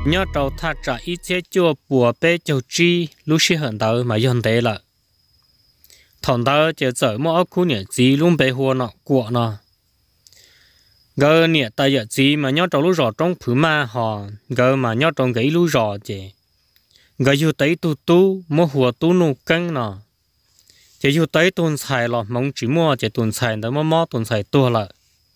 nhớ đầu thà trả ít chế chua bùa bé châu chi lúc xí hận tao mà dân thế là thằng tao chỉ sợ mỗi khu nhẹ gì luôn bé hùa nọ của nọ gỡ nhẹ tay giờ gì mà nhớ đầu lúc rõ trong phứ ma họ gỡ mà nhớ trong cái lúc rõ chứ gỡ yêu tới tu mỗi hùa tu nụ căng nọ chỉ yêu tới tuần xài lọ mong chỉ mua chỉ tuần xài đó mà tuần xài tua lại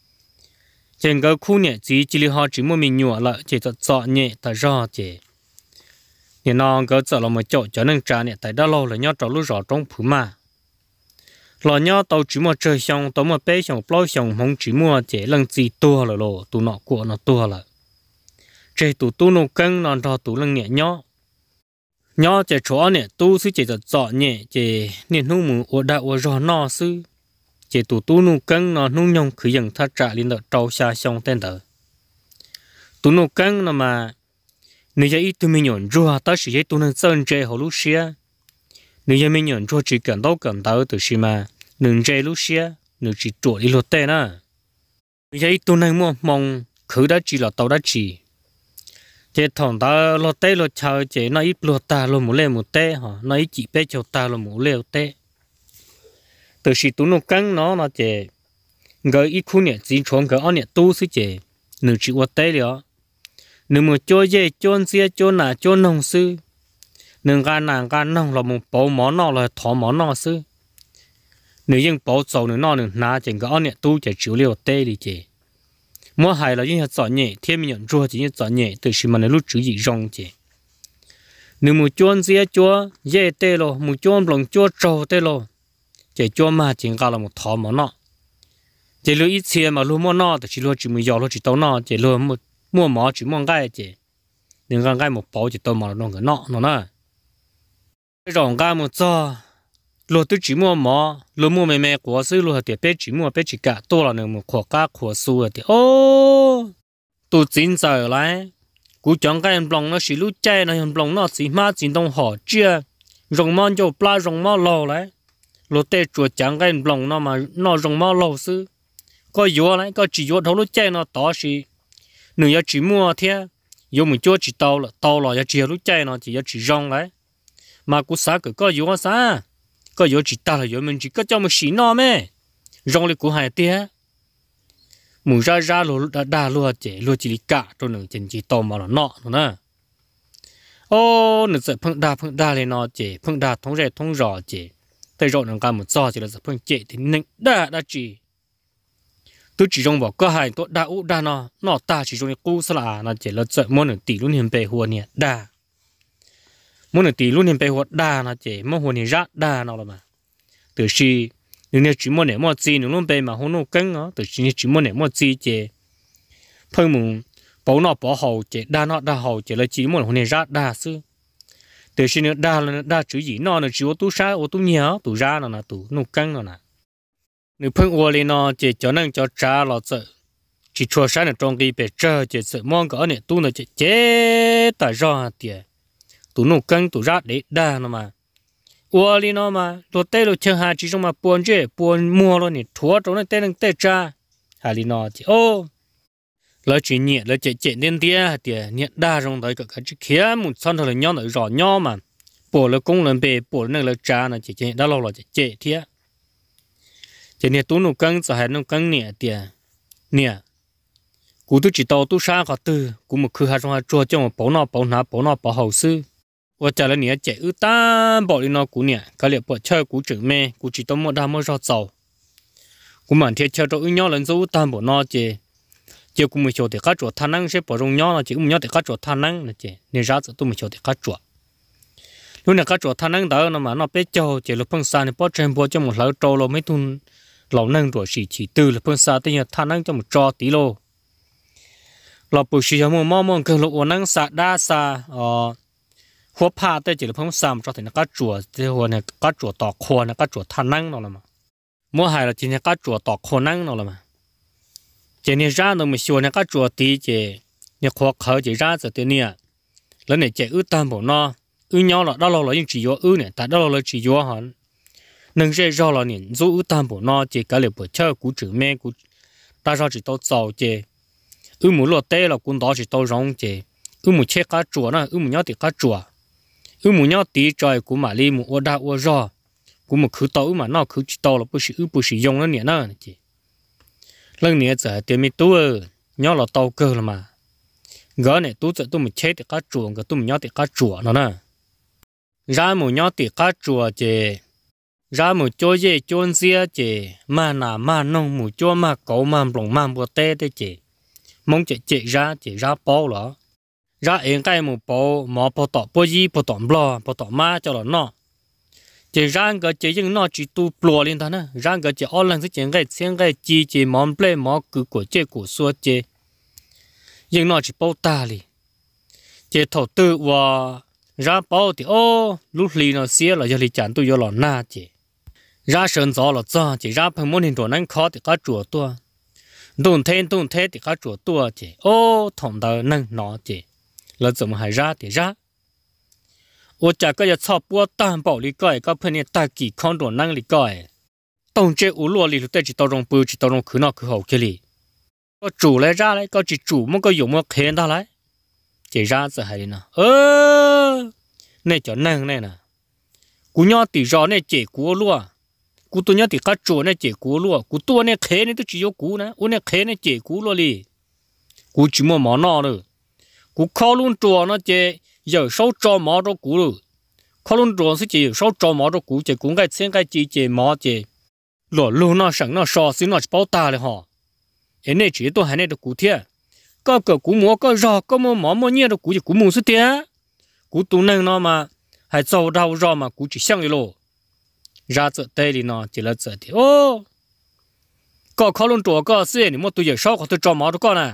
trên cái khu nhẹ chỉ họ chỉ mua mình nhựa lại chỉ chọn nhẹ tại rõ chứ thì nó cái chợ là một chỗ cho nên trả nhẹ tại đó lâu là nhớ trâu lúc rõ trong phứ mà lò nhớ tàu chỉ mua chơi xong tàu mua bé xong plau xong không chỉ mua chỉ lần gì tua là lồ tụ nọ của nó tua là chơi tụ tu nô căng nó cho tụ lần nhẹ nhớ chỉ chỗ nhẹ tu sư chỉ chọn nhẹ chỉ nên nung mù ở đạo ở rõ nó sư chỉ tụ tu nô căng nó nung nhông khử dần thắt trả lên đợt trâu xa xong tên tờ tụ nô căng nó mà nếu như ít tụi mình nhổn rùa ta chỉ tụ nên sơn chơi hồ lúc xưa nếu như mình nhổn rùa chỉ cần đâu từ xí mà nương chơi lúc xưa nếu chỉ chuột đi lột tên á nếu như ít tụi này mua mong khử đã chỉ là tàu đã chỉ chỉ thằng ta lột tên lột chờ chỉ nó ít lột ta lột một lê một tê hả nó ít chỉ bé cho ta lột một lê một tê từ xí tụ nô căng nó chỉ gửi ít khu nhẹ chỉ chọn gửi ở nhẹ tu xí chỉ nếu chỉ qua tê rồi nếu mà cho dê cho xe cho nà cho nông sư nếu gan nàng gan nông là một bộ món nọ là thọ món nọ sư nếu những bộ dầu nếu nọ nếu ná chỉ có nhẹ tu chỉ chịu liều tê đi chứ mua hay là những hạt giỏi nhẹ thêm nhận rùa chỉ những giỏi nhẹ từ khi mà nó lúc chữ gì rong chứ nếu một cho xe cho dê tê lo một cho lòng cho trâu tê lo chỉ cho mà chỉ có là một thọ món nọ chỉ lưu ít xe mà lưu món nọ thì chỉ lưu chỉ một giò lưu chỉ tàu nọ chỉ lưu một mua mỏ chỉ mua gai chứ đừng gan gai một bao chỉ tao mà nó cái nọ nè cái rồng gai một cho lúa tôi chỉ mua mỏ lúa mua mè của sư lúa thì bé chỉ mua bé chỉ cả to là một khoa cá khoa su thì ô tôi chín giờ lại cú chọn cái em lòng nó chỉ lú chay nó em lòng nó chỉ má chỉ đông họ chưa rồng mòn cho pla rồng mò lò lại lúa tê chuột chọn cái em lòng nó mà nó rồng mò lò sư có vô lại có chỉ vô thấu lú chay nó tỏ gì nếu như chỉ mua thế, dù mình cho chỉ tàu là chỉ lúc chạy nó chỉ chỉ rong đấy, mà cú xã có dù sao, có dù chỉ ta là dù mình chỉ có cho một xí nó mẹ, rong lên cú hai tia, mình ra luôn đa luôn chỉ cả cho nên chỉ tàu mà nó nè, ô nên sẽ phăng đa lên nó chỉ phăng đa thông rõ chỉ, tại rồi nó làm một giò chỉ là sẽ phăng chỉ thì nên đa chỉ tôi chỉ trong bảo có hai tôi đa nó ta chỉ trong cú sala nó chỉ là sợ muốn được tỷ luôn hiện bề hùa nè đa muốn được tỷ luôn hiện bề hùa đa nó chỉ muốn hùa nè rát đa nó là mà từ khi nếu chỉ muốn để mua gì nếu luôn bề mà hùa nó cứng nó từ khi chỉ muốn để mua gì chỉ phơi mùng bảo nó bỏ hậu chỉ đa hậu chỉ là chỉ muốn hùa nè rát đa sư từ khi nó đa chữ gì nó chỉ ô tu sa ô tu nhớ tu ra nó là tu nó cứng nó nè nếu phun uo lên nó chỉ cho nên cho trả lọt sợ chỉ cho sáng ở trong cái bể chờ chỉ sợ mong có này tu nó chỉ chế tại do tiền tu nụ căng tu rát để đa nó mà uo lên nó mà lọt tê lọt chân hà chỉ trong mà buồn mua luôn này thua trong này tê nâng tê cha hà lên nó chỉ ô lỡ chỉ nhẹ lỡ chỉ đến tiền nhẹ đa trong đấy cái chỉ kia một son thôi là nhỏ nữa rõ nhỏ mà buồn là công lần bể buồn này là cha nó chỉ đã lâu rồi chỉ thiệt chỉ nè tú nụ căng giờ hay nụ căng nè cú tu chỉ tàu tu sa cả từ cú một khứ hai trong hai chua cho một bảo nó bảo hậu sư và trả lại nè chạy ư ta bảo đi nó cú nè cái liệu bảo chơi cú chữ mê cú chỉ tao một đam mơ rõ giàu cú màn thiệt chơi cho ư nhau lần dấu ta bảo nó chỉ cú mới cho thì cá chuột than năng sẽ bảo rong nhau là chỉ cũng nhau thì cá chuột than năng là chỉ nè ra tu mới cho thì cá chuột lúc này cá chuột than năng đó nó mà nó bé cho chỉ lúc phong sa thì bảo trên bảo cho một lỡ trâu lo mấy thun lão nâng rồi chỉ từ là phương xa tới nhà than nâng cho một trò tí lô lão bùi sĩ cho một mong cần lộ nâng xa đa xa hốt pa tới chỉ là phương xa một trò thì nó cá chùa thì hồi này cá chùa tỏ khô này cá chùa than nâng nó là mà mua hải là chỉ là cá chùa tỏ khô nâng nó là mà chỉ này ra nó mới xua này cá chùa tí chỉ nhà khó khởi chỉ ra rồi tên nè lần này chỉ ư tam bộ nó ư nhau là đó là những chỉ vô ư này tại đó là chỉ vô hẳn nâng sẽ do là những dấu tam bộ nó chỉ cái liệu bộ chơi cú chữ mẹ cú ta ra chỉ tao giàu chỉ muốn lọt tê là cũng đó chỉ tao rong chỉ một chế cá chùa nó một nhau thì cá chùa một nhau tí trời của mà li một ô đa ô rò của một khứ tàu mà nó khứ tàu là bữa sử dụng nó nhẹ nó chị lần nhẹ giờ tiền mi tu nhau là tàu cơ là mà gỡ này tu giờ tu một chế thì cá chùa cái tu một nhau thì cá chùa nó nè ra một nhau thì cá chùa chị ra một chỗ gì chỗ gì chị mà nông một chỗ mà cậu mà lồng mà bùa tê đấy chị mong chị ra bao đó ra em cái một bao mà bao gì bao tọt blo bao tọt má cho nó chị ra cái chị nhưng nó chỉ tu blo lên thôi nè ra cái chị ở lần thứ cái xem cái chị món ple món cứ của chị của xua chị nhưng nó chỉ bao ta đi chị thầu tư và ra bao thì lúc lì nó xía là giờ lì chẳng tôi giờ là na chị ra sơn gió là cho chị ra phần món hình đồ năng khó thì cá chùa tua đun thế thì cá chùa tua chị thòng đầu nâng nó chị là怎么还ra thì ra我这个要操波担保里盖个朋友大几看着能里盖东这无落里头只到中不只到中去那去好去里个煮来ra来个只煮么个有么看他来chỉ ra giờ hay nè này cho năng này nè cú nhau thì rõ này chỉ cú luôn cú tôi nhau thì cá chua này chỉ cú luôn cú tôi này khé này tôi chỉ có cú nè u này khé này chỉ cú luôn đi cú chỉ mua món nọ rồi cú khó luôn chua nó chỉ giờ sáu cho món cho cú rồi khó luôn chua sẽ chỉ sáu cho món cho cú chỉ cú cái xem cái chỉ món chỉ luôn nó sẵn nó so xí nó bao taเลยhọ cái này chỉ tôi hay này được cú thiệt có cú mua có rò có mua nhiều được cú chỉ cú mua số tiền cú tu nâng nó mà hay giàu đau rò mà cú chỉ sang đi lô ra chợ tây đi nó chỉ là chợ thì có khó luôn chùa có xe thì mua tôi giờ sáu có tôi cho máu đó con nè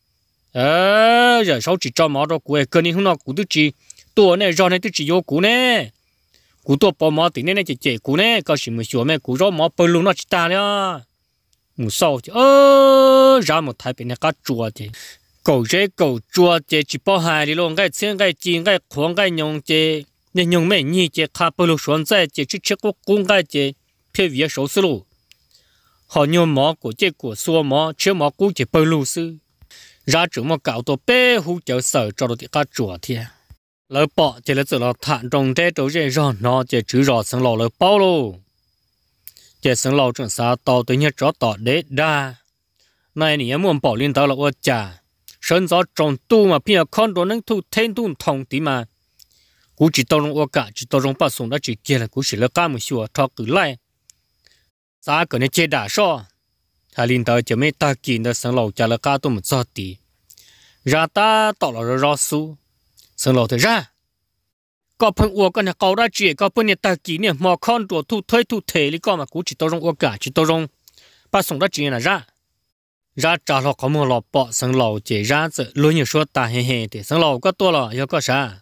giờ sáu chỉ cho máu đó cú ấy cơ nên hôm nào cú tôi chỉ tua này rò này tôi chỉ vô cú nè cú tua bỏ máu thì này chỉ cú nè có gì mà sửa mẹ cú rò máu bơi luôn nó chỉ ta nữa một sau chứ ra một thái bên này cá chùa chứ cầu chùa chứ chỉ bao hai đi luôn cái xem cái chín cái khoáng cái nhung chứ nên nhung mẹ nhỉ chứ khá bơi luôn xuống dây chứ chỉ có cung cái chứ phía phía số số luôn họ nhung máu của chứ của xua máu chứ máu cũ chỉ bơi luôn sư ra chỗ mà cạo tổ bé hú chở sở cho được cá chùa thì lỡ bỏ chỉ là tự là thản trong thế chỗ gì rồi nó chỉ chữ rõ sang lò lỡ bao luôn chỉ sang lò trong xã tàu tới nhà chó tọt đế đa này nè muốn bỏ lên tàu là ô chả sơn gió trồng tu mà phía con đồ nâng thu thêm tu thòng tí mà cú chỉ tàu trong ô cả chỉ tàu trong ba sông đã chỉ kia là cú chỉ là cá một xíu thọ cứ lại giá cái này chế đà so hai linh tàu chỉ mấy ta kín được sang lò chả là cá tu một giọt tí ra ta tàu là rau su sang lò thì ra có phần uo cái này cầu ra chỉ có phần này ta kín này mà con đồ thu thuê thu thể lý có mà cú chỉ tàu trong ô cả chỉ tàu trong ba sông đã chỉ là ra trả lọ có một lọ bọ sang lò chỉ ra giờ luôn nhiều số ta hè thì sang lò có to lọ yêu có啥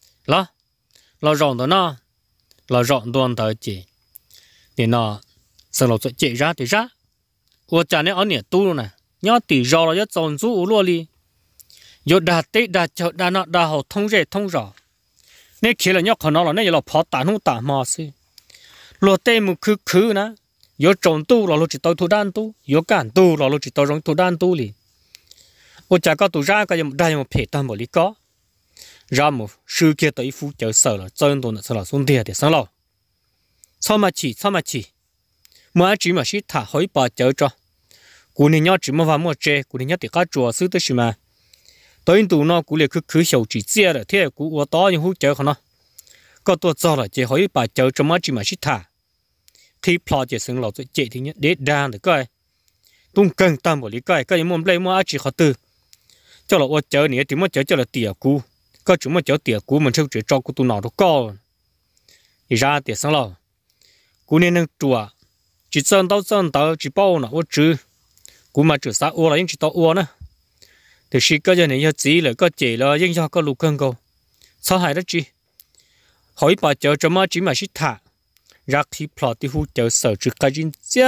lọ rộng đó nó lọ rộng toàn tới chỉ thì nó sang lò chỉ ra thì ra của cha này ở nhà tu luôn nè nhớ tỷ rò là nhớ tròn chú luôn đi yêu đạt tết đạt chợ đạt nọ đạt hậu thông rõ nên khi là nhớ còn nó là nên là phá tàn không tàn mà xí lọ tê một khứ nè yo trồng tu là lo chỉ tao thu đan tu yo cản tu là lo chỉ tao rong thu đan tu li ô chả có tu ra cái đây một phê tam một lý có ra một sự kia tới phú chợ sở là chân tu là sở là xuống tiền để sáng lò sao mà chỉ mà chỉ mà shit thả hối bỏ chợ cho cú này nhớ chỉ mà vào mua chè cú này nhớ thì cá chùa xứ tới xí mà tới tu nó cú liền cứ sầu chỉ chia rồi thế cú ô to như hú chợ không nó có tu cho là chỉ hối bỏ chợ cho mà chỉ mà shit thả khi plot chỉ sinh lò chạy thì nhớ để đan được coi tung cần tam bộ lý coi cái môn play mua chỉ khó từ cho là ô chở này thì mua chở cho là tiệt cú có chúng mua chở tiệt cú mình theo chỉ cho cú tu nào đó co thì ra tiệt sinh lò cú nên nâng chùa chỉ sơn tao chỉ bao nào ô chữ cú mà chữ xã ô là những chỉ tao ô nữa thì khi cái giờ này nhớ chỉ là có chỉ là những do có lục cân cầu sao hay đó chi hỏi bà chở cho mà chỉ mà chỉ thả rác thì plot thì hút chở sở trực cái gì chứ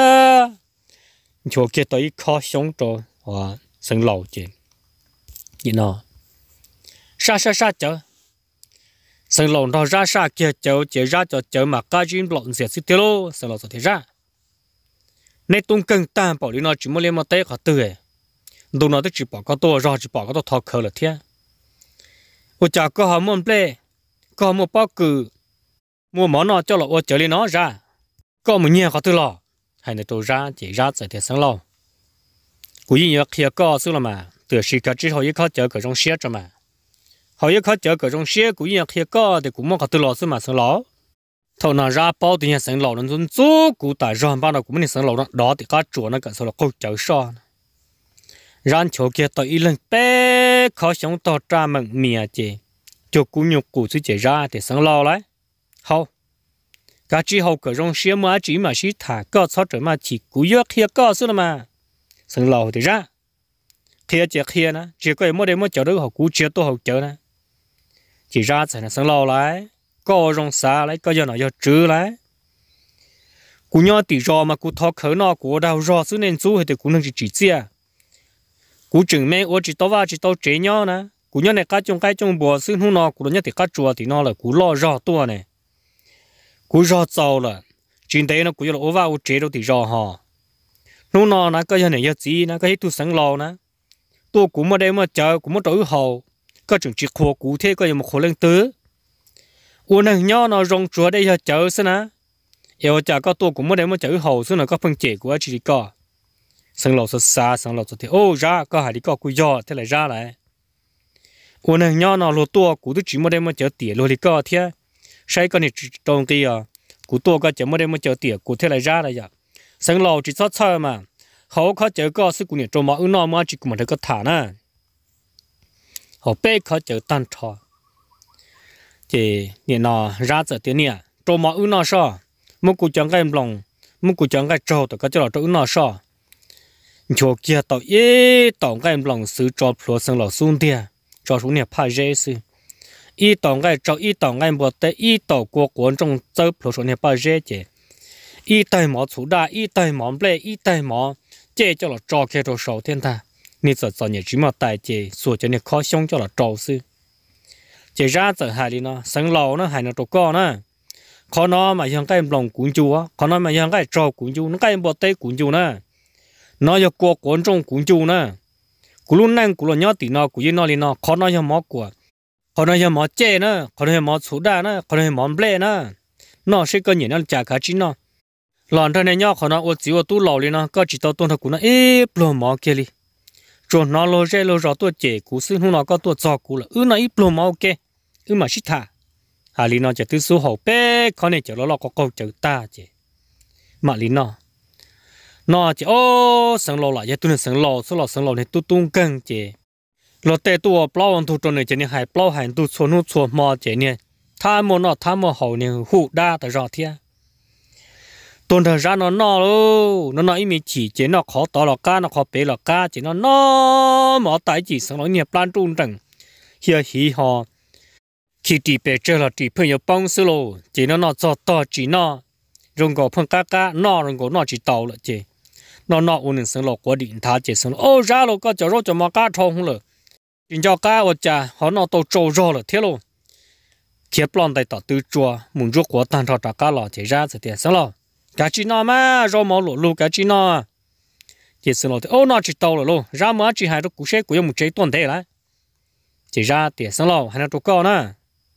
chỗ kia tới khó sống rồi và sinh lầu chuyện gì nó sa chở sinh lầu nó ra sa kia chở ra chở mà cái gì lộn xẹt xí tiêu lô sinh lầu thì ra nên tung cần tam bảo lý nó chỉ muốn lấy một tay khó tư ấy đồ nó chỉ bỏ có to ra chỉ bỏ có to thọ khờ là thế ô chả có họ muốn play có một bao cử mua món nó cho là ô trở lên nó ra có một nhiều họ tự lo hay là tôi ra chỉ ra sẽ thiệt sáng lâu cú gì nhớ kia có xưa là mà từ khi cái chỉ họ yêu khó chở cái trong xe cho mà họ yêu khó chở cái trong xe cú gì nhớ kia có thì cũng muốn họ tự lo xưa mà sáng lâu thầu nào ra bao thì nhà sáng lâu nó cũng chú cú tại rồi bao nào cũng mình sáng lâu đó thì các chuột nó cả số là câu chở so ran chỗ kia tôi ý lần bé khó sống to ra mặn mía chị cho cú nhục cú sự chạy ra thì sáng lâu đấy hậu cả chỉ hậu cái trong xe mà chỉ mà chỉ thả có sao trở mà chỉ cú yêu kia có xưa là mà sáng lâu thì ra kia chỉ kia nè chỉ có mỗi đêm mỗi chở được họ cú chia tôi họ chở nè chỉ ra sẽ là sáng lâu lại có rong xa lại có giờ nào giờ trừ lại cú nhau thì rò mà cú thọ khởi nó cú đào rò xứ nên chú thì cú能chỉ chia cú chừng mẹ ở chỉ tao vào chỉ tao chế nhau nè cú nhau này cái trong bò xứ hú nó cú nhau thì cá chua thì nó là cú lo rò tua này cú rò giàu là chuyện đấy nó cú là ở vào chế đâu thì rò họ nó nó nè có giờ này giờ gì nè có hết tu sáng lâu nè tu cú mà đây mà chờ cú mà đổi hậu có chừng chỉ khô cú thế có giờ một khô lên tứ uốn này nhau nó rong chúa đây giờ chờ xí nè yêu chả có tu cú mà đây mà chờ hậu xí nó có phân chế của chỉ có sáng lâu xa sáng lâu thì ô ra có hai đi có cú giò thế lại ra lại uốn này nhau nó lột tua cú tu chỉ mà đây mà chờ tiền lột đi có thế sai cái này trong kia cú tua có chờ mà đây mà chờ tiền cú thế lại ra lại vậy sáng lâu chỉ sót sao mà họ khó chờ có sức của nhà trong mà nó mà chỉ của mình có thả nè họ bé khó chờ tan thọ thì nhà nó ra giờ tiền nè trong mà nó sao muốn cụ chẳng cái lòng muốn cụ chẳng cái trâu thì có cho là trong nó sao chỗ kia tàu tàu cái lòng sự cho phù sang lò xuống tiền cho xuống nhà phá dễ sự tàu cái cho tàu cái bộ tế tàu của quân trong châu phù xuống nhà phá dễ chứ tay mỏ chủ đa tay mỏ ple tay mỏ chế cho là trò kia trò sầu thiên ta nên giờ nhà chỉ mà tài chế sửa cho nhà khó sống cho là trâu sư chế ra giờ hai đi nó sáng lâu nó hai nó trâu con nè khó nó mà像cái lòng cuốn chú á khó nó mà像cái trâu cuốn chú nó cái bộ tây cuốn chú nè nó giờ qua cuốn trong cuốn chú nè cú luôn năng cú luôn nhớ tí nó cú yên nó liền nó khó nó像mỏ của khó nó像mỏ chế nè khó nó像mỏ chủ đa nè khó nó像mỏ ple nè nó sẽ có nhiều nó trả cả chín nó lòn thôi này nhá, họ nói ô chỉ ô tu lò lên nó, có chỉ tao tuân theo cú nó, plô máu kia đi, rồi nó lô rê lô rõ tôi chế cú xứ hôm nó có tôi cho cú là, nó plô máu kia, mà xí thà, hà lý nó chỉ từ số hậu bé, con này chỉ nó có câu chữ ta chế, mà lý nó chỉ ô sáng lò lại, tôi nên sáng lò này tôi tung căng chế, lò tê tôi plau anh thu trôn này chế này hay plau hành tôi xô nút xô mò chế này, tham mò hậu này hụ đa tại rõ thiệt tuần thời gian nó luôn nó nói mình chỉ chế nó khó to là cá nó khó bé là cá chỉ nó mà tại chỉ sang nó nhiều plan trung trần here hi họ khi chỉ bé chơi là chỉ phải有帮手咯chỉ nó cho to chỉ nó rong có phân cá nó rong có nó chỉ tàu là chỉ nó uốn sang lọ của điện thả chỉ sang ô ra lo có cho rồi cho mà cá thông rồi chính cho cá ở cha họ nó to trâu rồi là thế luôn kia plan tại tao từ chùa muốn rút của tan thọ cá lọ chỉ ra sẽ tiền sang lọ cái chi nó mà rau máu lụt cái chi nó chỉ xin lỗi ô nó chỉ tàu rồi luôn ra mà chỉ hai đứa cú xe của một chế tuần thế lại chỉ ra tiền xin lỗi hai đứa con nè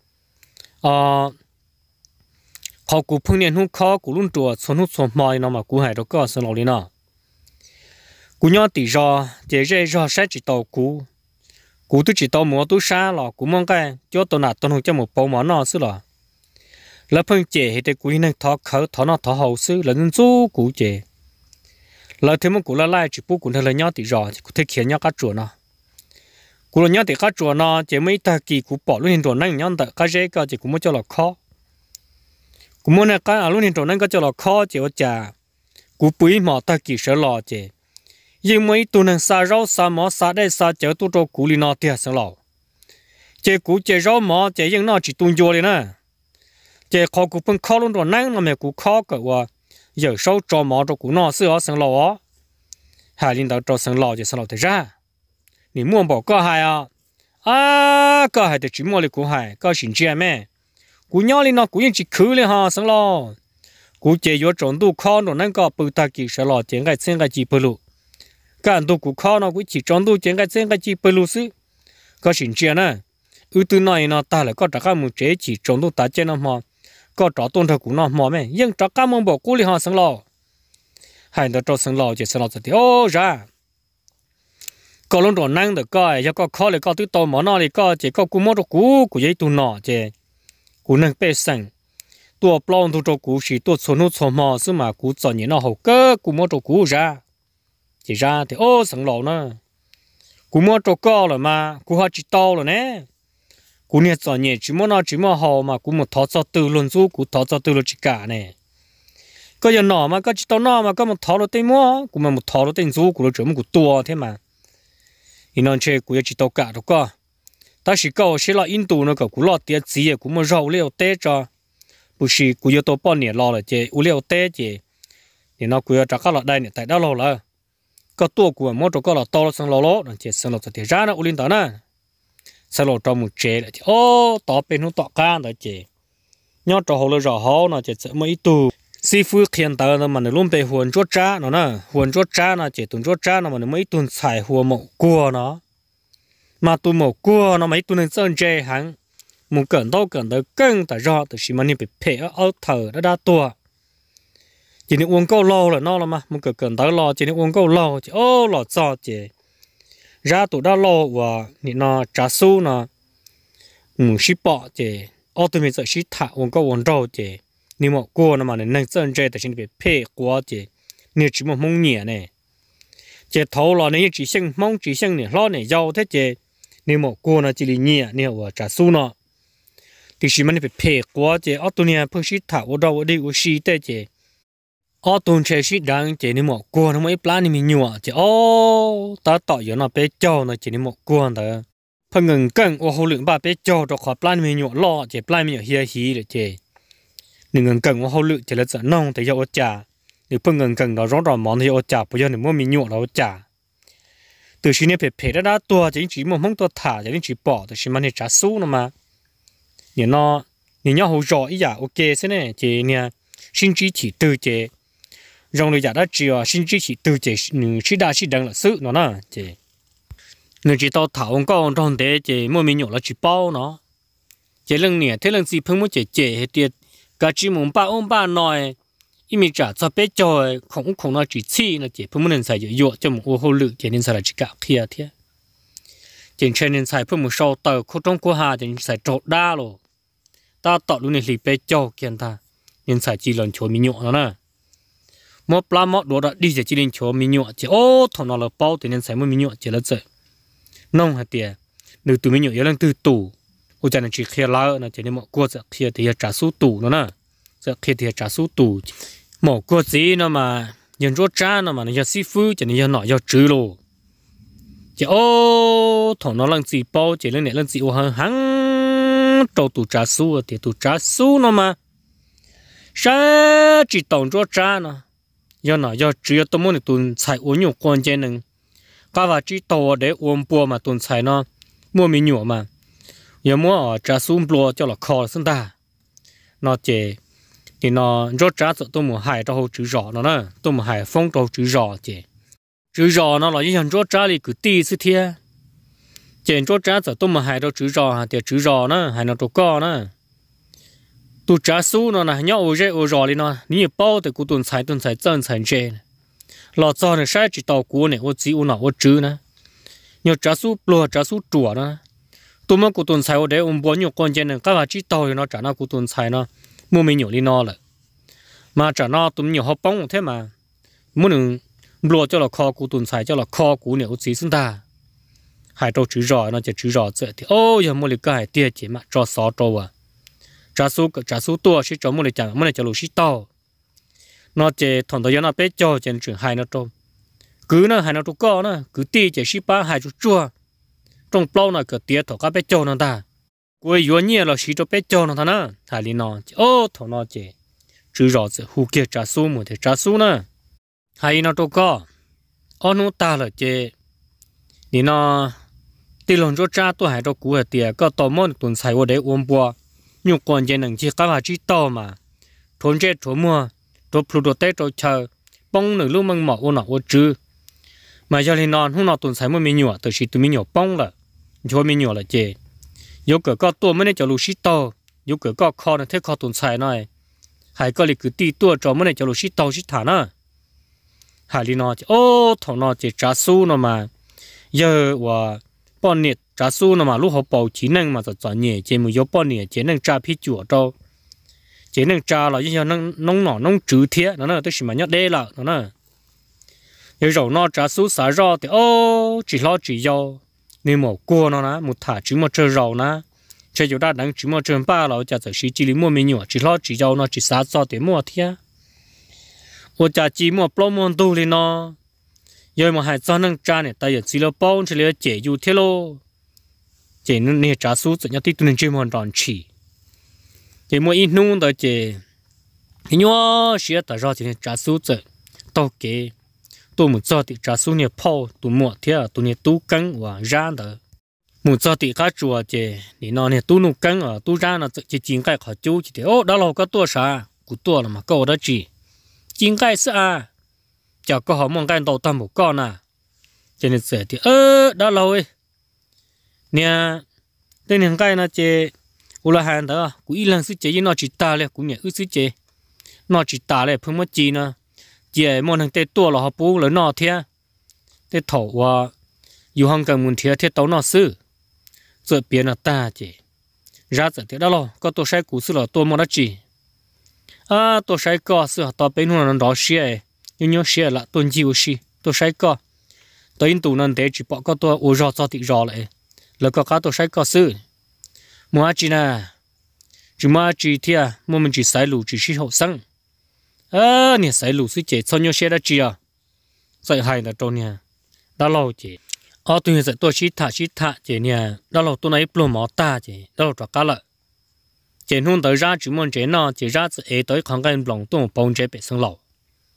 họ cú phun niên hút khó cú luôn chùa xuân hút xuân mồi nó mà cú hai đứa con xin lỗi đi nè cú nhớ tỷ do chỉ ra sẽ chỉ tàu cú tôi chỉ tàu mua tôi xa là cú mong cái cho tôi nạp tôi không cho một bao món nó xứ là là phân chế thì cú này thọ khởi thọ nó thọ hậu sư là nên chú cú chế là thêm một cú là lại chỉ bố cú là nhau thì rõ cú thấy khiến nhau cá chuột nó cú là nhau thì cá chuột nó chỉ mấy ta kỳ cú bỏ luôn hiện trường năng nhau tại cá dễ cái chỉ cú mới cho là khó cú muốn là cái luôn hiện trường năng cái cho là khó chỉ ở trà cú bùi mỏ ta kỳ sợ lò chế nhưng mấy tu năng sa rau sa mỏ sa đây sa chở tu cho cú li nó thì sợ lò chế cú chế rau mỏ chế nhưng nó chỉ tuôn vô lên nè chế khó cú phân khó luôn rồi năng là mẹ cú khó cỡว่าgiờ sau cho mỏ cho cú nó sửa sang lò hai linh đạo cho sang lò thì sang lò thì ra你mua bỏ có hai có hai thì chỉ mua được cú hai có xin chia mẹ cú nhau lên nó cúยังchỉ khứ lên ha sang lò cú chế vô trộn tu khó rồi năng có bự ta kỳ sang lò chế cái sen cái chỉ bự lu cái tu cú khó nó cú chỉ trộn tu chế cái sen cái chỉ bự lu sư có xin chia nè từ này nó ta lại có trả các một chế chỉ trồng tu ta trên nó mà có trả tôn thờ cũng nó mà mẹ nhưng trả các mong bỏ cú li họ sang lò hay là cho sang lò chỉ sang lò thì ô ra có lúc đó năng được coi cho có khó để có thứ to mà nó thì có chỉ có cú mót cú của giấy tu nọ chứ cú năng bê sang tua plon tu cho cú chỉ tua số nút số mò xứ mà cú chọn những nó hậu cơ cú mót cú ra chỉ ra thì ô sang lò nữa cú mót co rồi mà cú họ chỉ to rồi nè cú nhẹ chọn nhẹ chỉ mót nó chỉ mót hậu mà cú một thọ cho từ luôn chú cú thọ cho từ luôn chỉ cả nè có giờ nọ mà có chỉ to nọ mà có một thọ rồi tên mót cú mà một thọ rồi tên chú cú rồi chửi một cú tua thế mà nên chơi cú chỉ tàu cả đâu cơ, ta chỉ câu sẽ là Indo nó có cú lọt tiệt gì cú mà rau liệu té cho, bữa chỉ cú yêu tàu bao nhiêu lọ là chơi u liệu té chơi, thì nó cú trả các lọt đây này tại đó lọ là, có tua cú mà cho các lọt to sang lọ lọ, chơi sang lọt thì ra nó u linh đó nè, sang lọt trong một chơi là chơi, ô tỏ bên nó tỏ can đó chơi, nhớ cho hồ lơ rõ hồ nó chơi sợ mấy tu. Si phu khiên tờ nó mà nó luôn bị huồn chốt cha nó nè huồn chốt cha nó chỉ tuần chốt cha nó mà nó mấy tuần xài huồn mộ cua nó mà tuần mộ cua nó mấy tuần nên sơn chê hắn muốn cẩn đâu cân tại do từ khi mà nên bị phê ở thở đã đa tua chỉ nên uống câu lâu là nó là mà muốn cẩn đâu lo chỉ nên uống câu lâu chỉ ô lọ cho chỉ ra tụ đã lâu và nó trả su nó ship bỏ chỉ ô tụi mình sợ ship thả uống câu uống rau chỉ nếu mà cô nó mà nên chân chơi thì xin bị phê quá chứ nếu chỉ một mong nhẹ này chỉ thấu là nếu chỉ sinh mong chỉ sinh này lo này giàu thế chứ nếu mà cô nó chỉ là nhẹ nếu mà trả số nó thì chỉ mình bị phê quá chứ ở tuần này phải xịt thảo ở đâu ở đây ở xịt thế chứ ở tuần chơi xịt đang chứ nếu mà cô nó mới plan thì mình nhọ chứ ô ta tạo giờ nó bé cho nó chỉ nếu mà cô đó phải ngừng cân ở hồ lượng ba bé cho cho khỏi plan mình nhọ lo chứ plan mình nhọ hì rồi chứ nhưng cầnว่าเขาเลือกจะเลือกน้องแต่ยาอจ่าหรือเพิ่งเงินกันเราร้อนรอนมองที่อจ่าเพราะยันหนึ่งว่ามีหยวกเราจ่าตัวชิ้นนี้เผ็ดๆแล้วตัวจะยิ่งจีมันห้องตัวถ่าจะยิ่งจีปอตัวชิ้นมันเนี่ยจะสู้นะมาเนี่ยน้อเนี่ยเขาจ่ออีอย่างโอเคใช่ไหมเจเนี่ยชิ้นจีที่ตัวเจรองเลยอยากได้จีอ่ะชิ้นจีที่ตัวเจหนึ่งชิ้นได้ชิ้นดังละซื้อเนาะนะเจหนึ่งจีตัวถ่าองค์ก็องค์ตอนเดเจมันมีหยวกแล้วจีเป้าเนาะเจเรื่องเนี่ยเท่าเรื่องจีเพิ่งมันเจให้เดียcả chỉ muốn ba ông ba nói, ý mình trả cho bé chơi không nó chỉ chi nó chỉ phải muốn nên xài dụ cho một ô hô lự chỉ nên xài là chỉ cả kia thế, chỉ trên nên xài phải một sau tờ không trong của hà chỉ xài trộn đa rồi, ta tạo luôn này lì bé chơi kiên ta, nên xài chỉ lần chỗ mình nhọ nó nè, một pla một đồ đã đi chỉ nên chỗ mình nhọ chỉ ô thằng nó là bao thì nên xài mới mình nhọ chỉ là vậy, nông hạt tiền, từ từ mình nhọ lần từ tủ ô cho nên chỉ kia lá nó chỉ nên một cua sẽ kia thì trả số tủ nó nè sẽ kia thì trả số tủ một cua gì nó mà nhân rốt cha nó mà nó si phu cho nên nó do trừ luôn chỉ ô thằng nó lần gì bao chỉ lần này lần gì ô hắn đầu tủ trả số thì tủ trả số nó mà sao chỉ tổng rốt cha nó do trừ tôi muốn tụi xài uống nhiều quan trên nè các bạn chỉ tàu để uống bùa mà tụi xài nó mua mình nhiều mà giờ mua trả sum bùa cho là khó sinh ta nó chế thì nó rốt trả cho tôi mua hải cho chữ rõ nó nè tôi mua hải phong cho chữ rõ chế chữ rõ nó là những rốt trả thì cứ tí sự thiệt chế rốt trả cho tôi mua hải cho chữ rõ thì chữ rõ nó hải nó cho co nó tu trả số nó là nhau ở rõ đi nó nếu bao thì cũng tuần xài chân xài chế lọ cho này sai chỉ tàu cũ này ô chỉ ô nào ô chữ nè nhiều trả số bùa trả số chùa nó tụi mình cũng tuần xài ở đây bao nhiêu con trên này các bạn chỉ tàu thì nó trả nó cũng tuần xài nó mua mình nhiều đi nó lại mà trả nó tụi mình nhiều hộp bóng thế mà muốn đừng bùa cho là kho cũng tuần xài cho là kho cũ này ô chỉ sinh ta hai trâu chữ rõ nó chỉ chữ rõ vậy thì ô giờ mua được cái tiền chỉ mà cho sáu trâu à trả số tua chỉ cho mua được chẳng mua được cho lũ chỉ tàu nó chỉ thằng đó nó bé cho trên trường hai nó trâu cứ nó hai nó trâu co nó cứ ti chỉ ship ba hai chú chua trong bao nó cứ tiệt thằng các bé cho nó ta quay yếu nhẹ là chỉ cho bé cho nó thằng nó thà li nó ô thằng nó chỉ chữ rõ chỉ hú kia trả số một thì trả số nữa hai nó trâu co ông nó ta là chỉ ni nó tiền lòng cho cha tôi hai trâu cũ là tiệt có tao muốn tuần xài ở đây uống bùa nhiều quan trên năng chỉ các bạn chỉ tao mà thốn chết thốn mua tôi phụ đồ tết tôi chờ bông nửa lúc măng mỏ ô nọ ô chữ mà giờ thì non hôm nào tuần sáng mới mình nhọ từ khi tụi mình nhọ bông là cho mình nhọ là chè 有个个多么呢叫路西刀，有个个靠呢贴靠顿菜呢，还个里个地多着么呢叫路西刀西塔呢，还里呢哦头呢就炸酥了嘛，giờ và bao nhiêu trả số nó mà lúc họ bảo chỉ năng mà cho nhẹ chỉ một số bao nhiêu chỉ năng trả phí chuột đâu chỉ năng trả là như năng nông nọ nông trừ thiệt nó tôi chỉ mà nhớ đây là nó giờ rồi nó trả số xả ra thì ô chỉ lo chỉ do nên một cua nó nè một thả chỉ một chơi rau nè chơi chỗ đã đang chỉ một chơi ba là cho chỉ lý mua mình nhỏ chỉ lo chỉ do nó chỉ xả ra để mua thiệt我家chỉ mua bao món đồ lên nó giờ mà hai cho năng trả này tại giờ chỉ là bao chỉ là chế dụ thế lo chế nên nè trả số tự nhiên thì tụi mình chơi món tròn chỉ chế mua ít nung đó chế thì nhớ xía tại sao chế trả số tự tao kể tôi muốn cho thì trả số nè phao tụi mua thế tụi nè tú căng và ra đó muốn cho thì cá chùa chế thì nó nè tú nụ căng ở tú ra nó chỉ chính cái khó chú chỉ thế ô đó là có tua啥của tua là mà câu đó chỉ chính cái sao chả có họ mong cái đầu tâm một con à cho nên sẽ thì đã lâu ấy nè đây những cái nó chế u là hàng đó cũng ít lần sự chế nó chỉ ta lên cũng nhẹ ư sự chế nó chỉ ta lên phương mất chi nữa chế mong thằng tê tua là họ bố là nó thế tê thổ và dù hàng cần muốn thế tấu nó sư rồi biến là ta chế ra giờ thì đó lo có tôi sai cũ sư là tôi mong đã chỉ tôi sai có sư họ bên nó đó xia nhưng nhớ xia là tôi chịu xí tôi sai có tôi in tụ nên để chỉ bỏ có tôi ô rò cho thị rò lại là có cá tôi sai có sư mua chỉ nè chỉ mua chỉ thia mua mình chỉ sai lù chỉ hậu sang nè sai lù sư chế cho nhớ xia đã chỉ sai hay là trâu nè đã lâu chế tôi sẽ tôi xí thả chế nè đã lâu tôi nói plô máu ta chế đã lâu cho cá lợi chế hôm tới ra chỉ muốn chế nó chế ra sẽ tới khoảng cái lòng tôi bông chế bị sang lẩu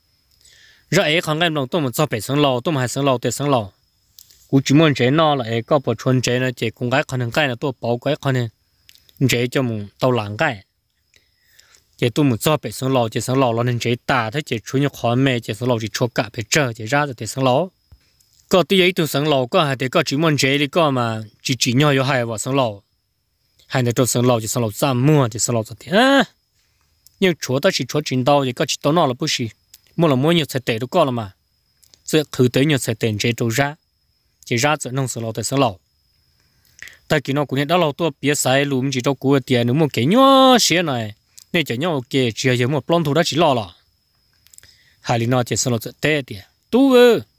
ra ấy khoảng cái lòng tôi một cho bị sang lẩu tôi mà hay sang lẩu để sang lẩu cú chỉ muốn chế nó là ấy có bộ chuồn chế nó chế cũng cái khả năng cái là tôi bảo cái khả năng chế cho mình tàu làng cái chế tôi một cho bị sang lẩu là nên chế ta thấy chế chuồn nhóc khó mẹ chế sang lẩu chỉ cho cả bị chờ chế ra rồi để sang lẩu có tí ấy tôi sang lẩu có hay để có chỉ muốn chế đi có mà chỉ nhau vô hay vào sang lẩu hay là cho sang lẩu chỉ sang lẩu giảm mua chỉ sang lẩu thì nhưng chúa ta chỉ chúa chính đạo thì có chỉ tao nó là bớt gì mua là mua nhiều sẽ tệ đâu có là mà giờ thử tới nhiều sẽ tệ chế đâu ra chỉ ra giờ nông sang lẩu tới sang lẩu tại khi nó cũng nhận đó là tôi biết sai luôn chỉ cho của tiền nếu một cái nhỏ xíu này nên chỉ nhau cái chỉ là một plon thủ đó chỉ lo là hay là nó chỉ sang lẩu tệ tiền tu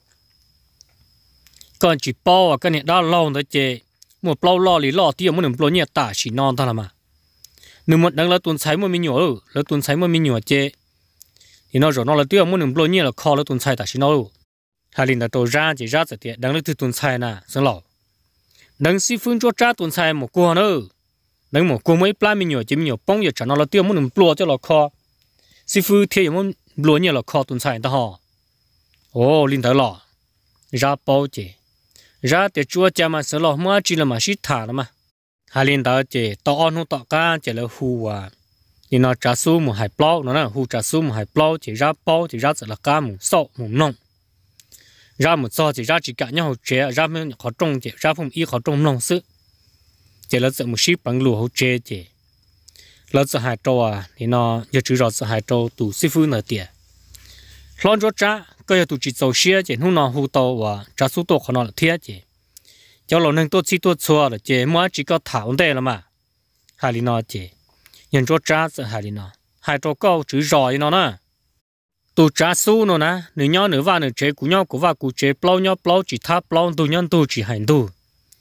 còn chỉ bao cái này đó lâu nữa chỉ một bao lo lì lo tiêu một nửa bao nhiêu tả chỉ non thôi là mà nếu một đằng là tuần sai một mình nhỏ rồi là tuần sai một mình nhỏ chế thì nó rồi nó là tiêu một nửa bao nhiêu là kho là tuần sai tả chỉ nó rồi hay là đồ ra chỉ ra thì đằng là từ tuần sai nè sang lẩu đằng si phương cho ra tuần sai một cua nữa đằng một cua mấy plan mình nhỏ chỉ mình nhỏ bông giờ chả nó là tiêu một nửa bao cho là kho si phương thì một bao nhiêu là kho tuần sai đó họ linh tới lọ ra bao chế ra để chúa cha mà sợ lo mua chỉ là mà xít thả là mà hai liên đó chỉ tao ăn không tao cá chỉ là hù thì nó trả số một hai bao nó là hù trả số một hai bao chỉ ra bao chỉ ra là cá một sọ một nông ra một sọ chỉ ra chỉ cả nhau chế ra mình khó trông chỉ ra phong y khó trông nông sự chỉ là một xí bằng lúa hậu chế chỉ là sự hai trâu thì nó giờ chỉ rõ sự hai trâu tụ sư phụ nợ tiền lon cho cha cái tụ chỉ dầu xía chỉ không nó hù tàu và trả số tổ của nó là thiệt chỉ cho lo nên tôi chỉ tôi xua là chỉ mua chỉ có thảo đây là mà hai lý nó chỉ nhận cho cha sẽ hai lý nó hai trâu câu chữ giỏi nó nè tụ trả số nó nè nếu nhau nếu vào nếu chế của nhau chế bao nhau bao chỉ tháp bao tụ nhân tụ chỉ hành tụ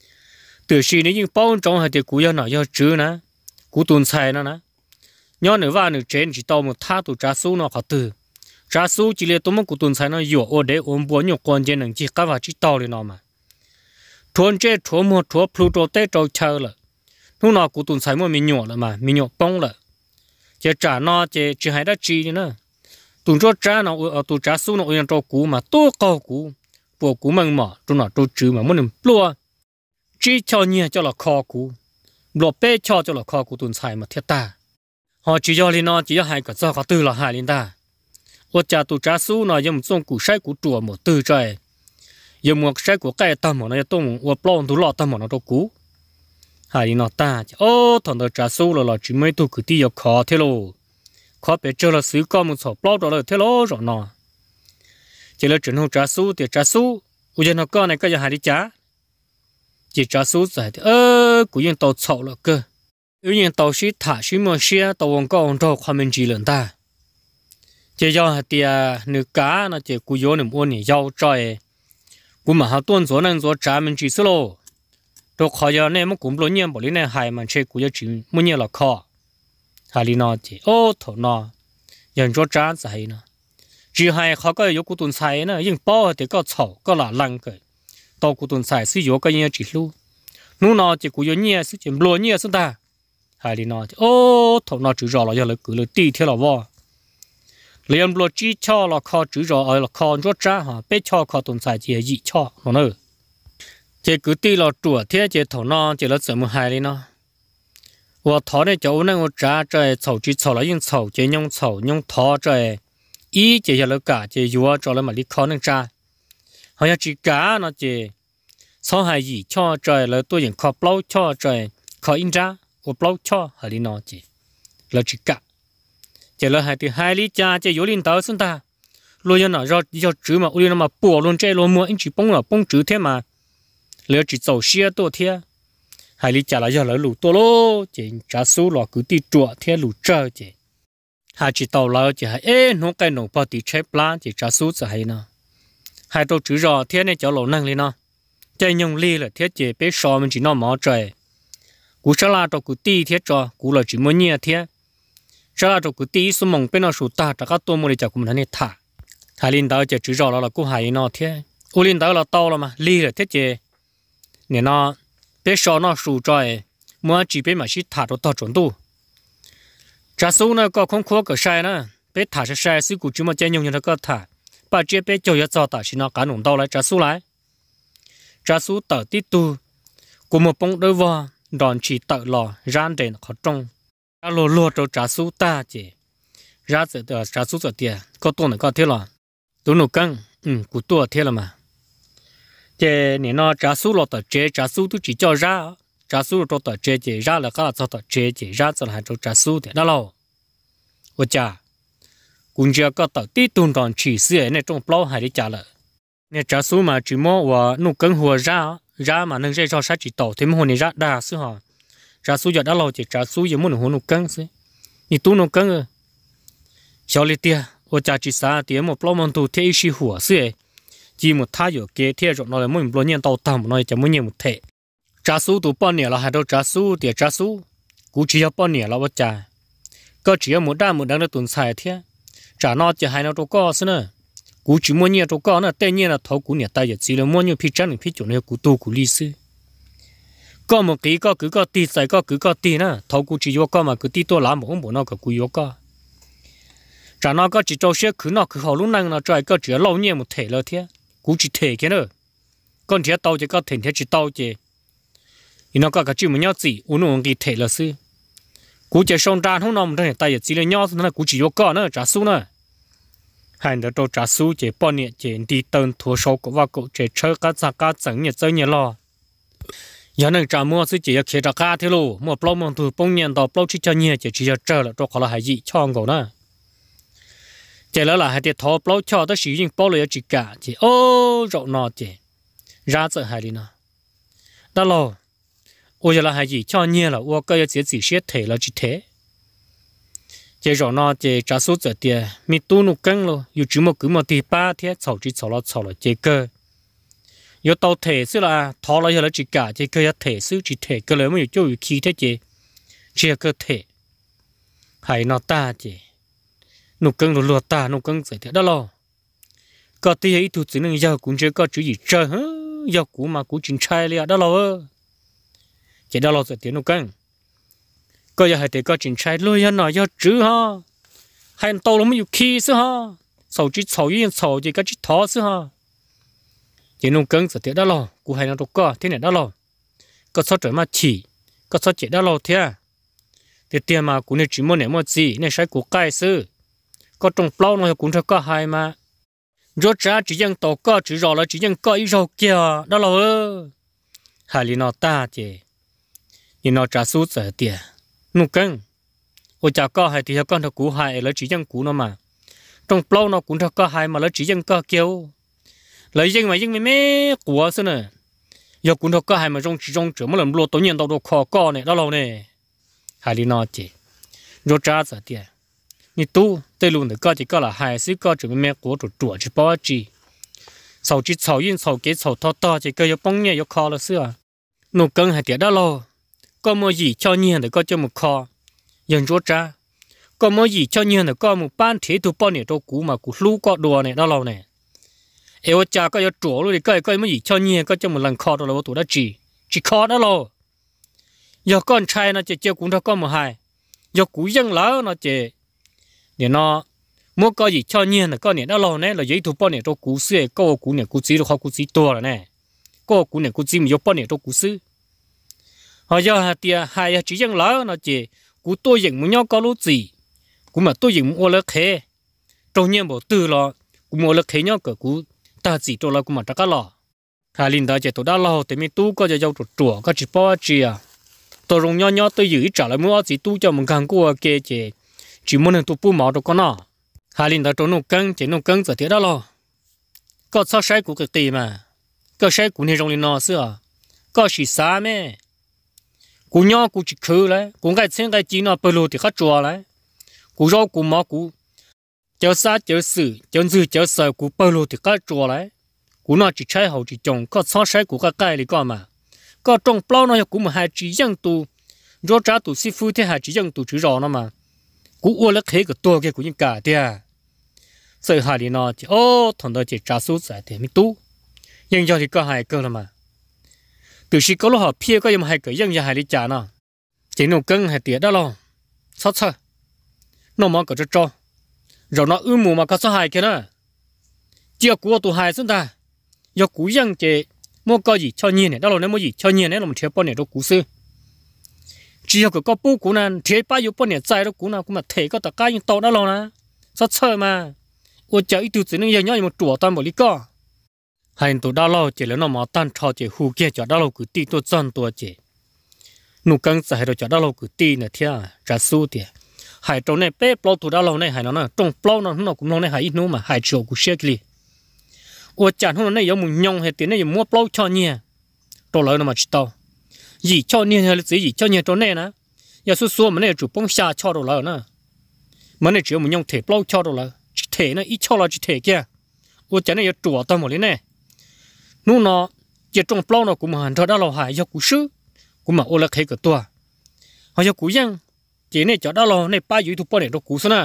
từ khi nếu như bao trong hai thì của nhau nó do chữ nè của tuần sai nó nè nhau nếu vào nếu chế chỉ tàu một tháp tụ trả số nó khó từ trả số chỉ là tụi mình của tuần sai nó nhiều ở đây ôm bùa nhiều con trên能chỉ cả vào chỉ tàu lên nó mà thuần chế thuần một thuần Pluto tết trâu chờ là lúc nào của tuần sai mình nhỏ là mà mình nhỏ bông là chỉ trả nó chỉ hay đã chi nữa tuần cho trả nó ở tuần trả số nó ở trong cũ mà tôi cao cũ bộ cũ mình mà tuần nào tôi chữ mà muốn làm plua chỉ cho nhiều cho là kho cũ lọ bé cho là kho của tuần sai mà thiệt ta họ chỉ cho lên nó chỉ cho hai cái cho có từ là hai lên ta我家都查数呢，也没种古晒古做么对在，也没晒古盖当么那东我不都老当么那都古， hai đi nó ta ô thằng đó trả số là chỉ mấy tu cứ đi học khó thế lo khó bé chơi là xứ con một số bao đó là thế lo rồi nó chỉ là chuyện không trả số thì trả số bây giờ nó con này cái giờ hai đi trả chỉ trả số giải thì cũng yên tàu sầu là cơ ưu nhiên tàu sĩ thả sĩ mà xe tàu vòng cao trâu khoa mình chỉ lớn ta chỉ do hạt tiền nước cá nó chỉ cú yếu niệm ôn này giàu trời cú mà họ tuân số năng số trả mình chỉ số đồ khó giờ này mà cũng lo nhiên bỏ đi này hại mà chơi cú yếu chỉ muốn nhiên là khó hại đi nó chỉ thổ nó nhận cho trả giải nó chỉ hay khó có yếu cú tuân sai nó nhưng bao thì có sầu có là lăng cái tàu cú tuân sai sử dụng cái nhiên chỉ lu nu nó chỉ cú yếu nhiên sử dụng lo nhiên xuống ta hai đi nó thầu nó chữ rõ là giờ là cứ là đi theo là vô liền lo chỉ cho là kho chữ rõ ở là kho rốt ra hả bé cho kho tồn tại chỉ gì cho nó nữa chỉ cứ đi là chùa thế chỉ thầu nó chỉ là sợ một hai đi nó và thọ này cháu này một trả trời sầu chỉ sầu là những sầu chỉ nhung thọ trời ý chỉ là cả chỉ vua cho là mà đi kho nên trả họ chỉ cả nó chỉ sau hai gì cho trời là tôi những kho bao cho trời kho in ra我包车还得拿去，了去干，这了还得海里家这有领导是的，路要哪要指嘛，我那么波论这路么，一起蹦了蹦指天嘛，了只走些多天，海里家了要来路多咯，这家收了个地多天路这这，还只到了这还弄个弄包地车plan这家收这还呢，还都指着天呢叫路能力呢，这用力了天这别说们只那么这。cú trả lại cho cú ti thiết cho cú là chỉ muốn nhẹ thiết trả lại cho cú ti số mông bên nó sụt ta trả các tôi mua để cho cú mình này thả hai linh đạo chỉ chỉ rõ là cú hai nó thiết u linh đạo là to là mà li là thiết chế nên nó bé sọ nó sụt rồi mua chỉ bé mà chỉ thả cho to chuẩn tu trả số nó có không khó cái sai nữa bé thả sẽ sai xíu cú chỉ mà chơi nhung như nó có thả bà chỉ bé cho cho ta chỉ nó cả nồng đau lại trả số tờ tí tu cú một bông đôi vào đòn chỉ tự lò rán đến khó trông đã lùa lùa cho trả số ta chỉ ra từ trả số giờ tiền có tuần này có thế là tôi nấu căng của tôi thế là mà chế nếu nó trả số là tờ chế trả số tôi chỉ cho ra trả số cho tờ chế chỉ ra là các cho tờ chế chỉ ra cho là cho trả số thì đó là tôi trả cũng chưa có tờ tí tuần đòn chỉ xưa này trong bao hay đi trả lại nên trả số mà chỉ mua và nấu căng hùa ra mà nâng dây cho sát chỉ tổ thêm hồ này ra đa xứ họ ra số giờ đã lâu chỉ trả số giờ muốn hồ nụ căng xứ như tu nụ căng rồi sau này tia ở trả chỉ xa tia một bao món tu thế xí hùa xứ chỉ một thay ở kế thế rồi nó là muốn bao nhiêu tàu tầm nó chỉ muốn nhiều một thể trả số tu bao nhiêu là hai đâu trả số tia trả số cú chỉ bao nhiêu là bao trả có chỉ một đám nó tuần xài thế trả nó chỉ hai nó đâu có xứ nữa cú chỉ muốn nhiều chỗ con là tên nhiên là thấu cú nhà ta giờ chỉ là muốn nhiều phi trắng phi chỗ này cú tu cú lý sư có một cái có cứ có tì sai có cứ có tì nữa thấu cú chỉ vô có mà cứ tì to làm một ông bố nó có cú vô có trả nó có chỉ cho xe cứ nó cứ họ lúc năng nó trời có chỉ lâu nhiều một thể là thế cú chỉ thể cái nữa con thế tàu chỉ có thể thế chỉ tàu chỉ thì nó có cái chuyện mà nhau gì uống uống cái thể là sư cú chỉ xong ra không nằm đây ta giờ chỉ là nhau nó là cú chỉ vô có nữa trả số nữa hai đứa tôi trả số chỉ bao nhiêu chỉ đi tên thua số của vợ cậu chỉ chơi các giá cả chẳng nhiệt chơi nhiệt lo giờ này trả mua số chỉ khi trả cá thế luôn một bao món thu bông nhiệt bao chỉ cho nhiệt chỉ chơi là tôi khó là hay gì cho ông cậu nữa chỉ là hay để thọ bao cho tới sử dụng baoเลยchỉ cả chỉ rộng nọ chỉ ra giờ hay đi nè đó là ôi giờ là hay gì cho nhiệt là ôi cái chỉ xét thể là chỉ thế chỉ rõ nó chỉ trả số giờ tiền mi tu nụ căng luôn, dù chỉ một cứ một tí ba thế sáu chỉ sáu là chỉ cơ, dù tàu thể xứ là thọ là giờ là chỉ cả chỉ cơ thể xứ chỉ thể cơ lấy mới cho khí thế chỉ cơ thể, hay nó ta chỉ nụ căng rồi lùa ta nụ căng giờ thế đó lo, có tí ấy tụt chỉ nên giờ cũng chưa có chữ gì chơi hả, giờ cũng mà cũng chính trai liền đó lo, chỉ đó lo giờ tiền nụ căng có giờ hay để có chuyện trai lôi ra nói cho chữ ha hay tàu nó mới有khí chứ ha sầu chỉ sầu yên sầu chỉ có chỉ thọ chứ ha chỉ nông cứng sự thế đó lo cụ hay nó đâu có thế này đó lo có sao trời mà chỉ có sao chỉ đó lo thế à thì tiền mà cụ này chỉ muốn này mua gì này sai cụ cai sư có trồng plau nó cũng cho có hay mà rốt ra chỉ dân tàu có chỉ rõ là chỉ dân có ý rau kia đó lo hay li nó ta thì nó trả số giờ tiền nụ cân ôi chả có hai thì con thằng cũ hai là chỉ dân cũ nó mà trong plau nó cũng thằng có hai mà là chỉ dân có kêu lấy dân mà dân mấy của xưa nè giờ cũng thằng có hai mà trong chỗ mà làm lúa tối nhiên đâu đâu khó co này đó lâu nè hai đi nó chỉ rồi trả giờ tiền你都对路的高级高了，还是高这边国主主去包机，草鸡草运草给草套到这个要帮年要考了是啊，农耕还跌到喽，高么以叫年的高就么考，人做渣，高么以叫年的高么半天都半年都股嘛股路高多呢到喽呢，哎我家个要做了的高么以叫年高就么能考到了我读了只考到喽，要干柴呢就股他高么还，要股养老呢就。để nó mua có gì cho nhiên là có này đã lâu này là giấy thu bao này cho cú sư có cú này cú gì là khó cú gì to rồi nè có cú này cú gì mình bao này cho cú sư họ giờ thì hai chỉ riêng lão nó chỉ cú tôi dựng muốn nhau có lúc gì cú mà tôi dựng mua lớp khé trong nhiên bộ tư lo cú mua lớp khé nhau cả cú ta chỉ cho là cú mà ta cá lò hai linh đó chỉ tôi đã lâu thì mình tu cóจะgiao chuột có chỉ bao chi à tôi dùng nhau tôi giữ trả lại mua chỉ tu cho mình càng cua kia chỉ muốn là tụ bù máu cho con nó, hai linh đó trốn nông cân giờ thế đó lo, có sao sai của cái tiền mà, có sai của này trong linh nó xưa, có chỉ xa mẹ, của nhau của chỉ khử đấy, của cái trên cái chỉ nó bơi lội thì khát chùa đấy, của rau của máu của, chờ xa chờ sự chờ dư chờ sợ của bơi lội thì khát chùa đấy, của nó chỉ trái hậu chỉ trồng, có sao sai của cái này con mà, có trồng plau nó cũng mà hai chỉ dân tụ, rau trái tụ sư phụ thì hai chỉ dân tụ chữ rau nó mà. Cú uo lắc hết cái tua kia của những cả thế à, sợ hai đi nó chỉ thằng đó chỉ trả số giải thì mới tu, nhưng giờ thì có hai cơ là mà, từ khi có lúc họ phe có nhưng mà hai cái nhưng giờ hai đi trả nó, chỉ nông cân hai tiền đó lo, sao nó mà có cho, rồi nó mù mà có số hai kia nữa, chưa cú tụ hai xin ta, giờ cú nhưng chỉ mua cái gì cho nhiên này, đó là nếu mua gì cho nhiên này là mình theo bao nhiêu đó cú sư. chỉ có bố cũ nè, thế bao nhiêu bao nhiêu trái đó cũ nè, cũng mà thể có tất cả những tàu đó rồi nè, sao chơi mà, ôi trời ít từ những giờ một chuột toàn bộ lý co, hai tụi đó lo chỉ là nó mà tan trò chỉ hù kia cho đó lo cứ ti tôi chân tôi chỉ, nụ căng sai rồi cho đó lo cứ ti nè thia, trả số tiền, hai trâu này bé plau tụi đó lo này hai nó trông plau nó cũng lo này hai ít nữa mà hai triệu cũng xếp đi, ôi trời hôm nay giống một nhông hay tiền này mua plau cho nhẹ, trâu lợi nó mà chỉ tao. gì cho nên là gì cho nên chỗ này nè, giờ số mà này chủ bông xa cho đồ lợn nè, mà này chỉ một nhông thể bao cho đồ lợn, thể nó ít cho là chỉ thể kia, ôi cái này giờ chủ tao một cái này, nu nó giờ trong bao nó cũng mà hành đó là hại do cú sư, cũng mà ô là cái tua, họ do cú dân, chỉ này cho đó là này ba dưới thu bao này đó cú xí nè,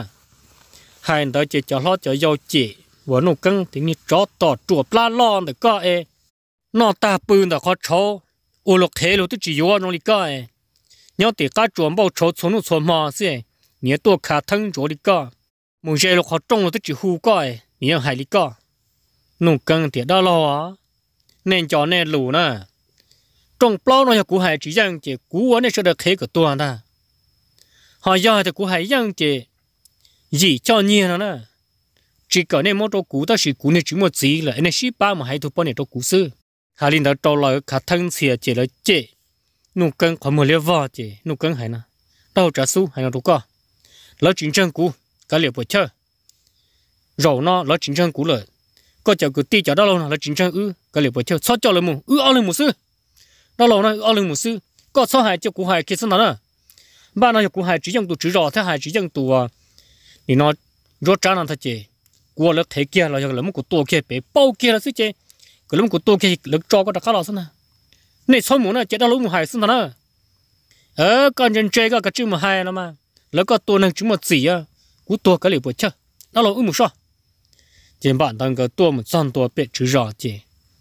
hai đó chỉ cho lo cho giàu chỉ, và nó căng thì như chó tỏ chuột la lon để coi, nó ta bự là khó chó. ô lộc thế luôn tôi chỉ vô nó đi coi, nhớ để cá chuồn bao chấu xuống nó xuống mò xí, nhớ tôi khá thân chỗ đi coi, muốn chơi lộc họ trông là tôi chỉ hù coi, nhớ hay đi coi, nụ căng thì đó lo, nên cho nên lù nè, trong bao nó cũng hay chỉ rằng chỉ cú này sẽ được thế của tôi ta, họ giờ thì cũng hay rằng chỉ gì cho nhiều nó nè, chỉ có nên mỗi chỗ cú ta chỉ cú này chỉ một gì là anh ấy ba mà hay thu bao này chỗ cú sư. hai linh đó trâu lại cả thân xìa chỉ là chế nụ cân còn một liều vò chế nụ cân hay nè đâu trả số hay là đâu có lỡ chính chân cũ cái liều bồi chơi rồi nó lỡ chính chân cũ rồi có chợ cứ ti chợ đó lâu lỡ chính chân cái liều bồi chơi sao cho lại mù ao lên một sư đó lâu nó ao lên một sư có sao hai cho cũ hai kia sao nữa ba nó cũ hai chỉ dân tụ chỉ rõ thế hai chỉ dân tụ thì nó rót trả nó thật chế qua lỡ thế kia là lỡ một của tổ kia bé bao kia là sư chế cái lúc của tôi cái lực cho có đặc khác nào này xong muốn là chết đã lúc một hai xong nữa con dân chơi cái chữ một hai nó màแล้วก็ตัวนึงchữ một gì à cúตัวcái liệu bữa chơi nó là một số trên bạn đang cáiตัวmột sonตัวเป็ดchữ rõ chị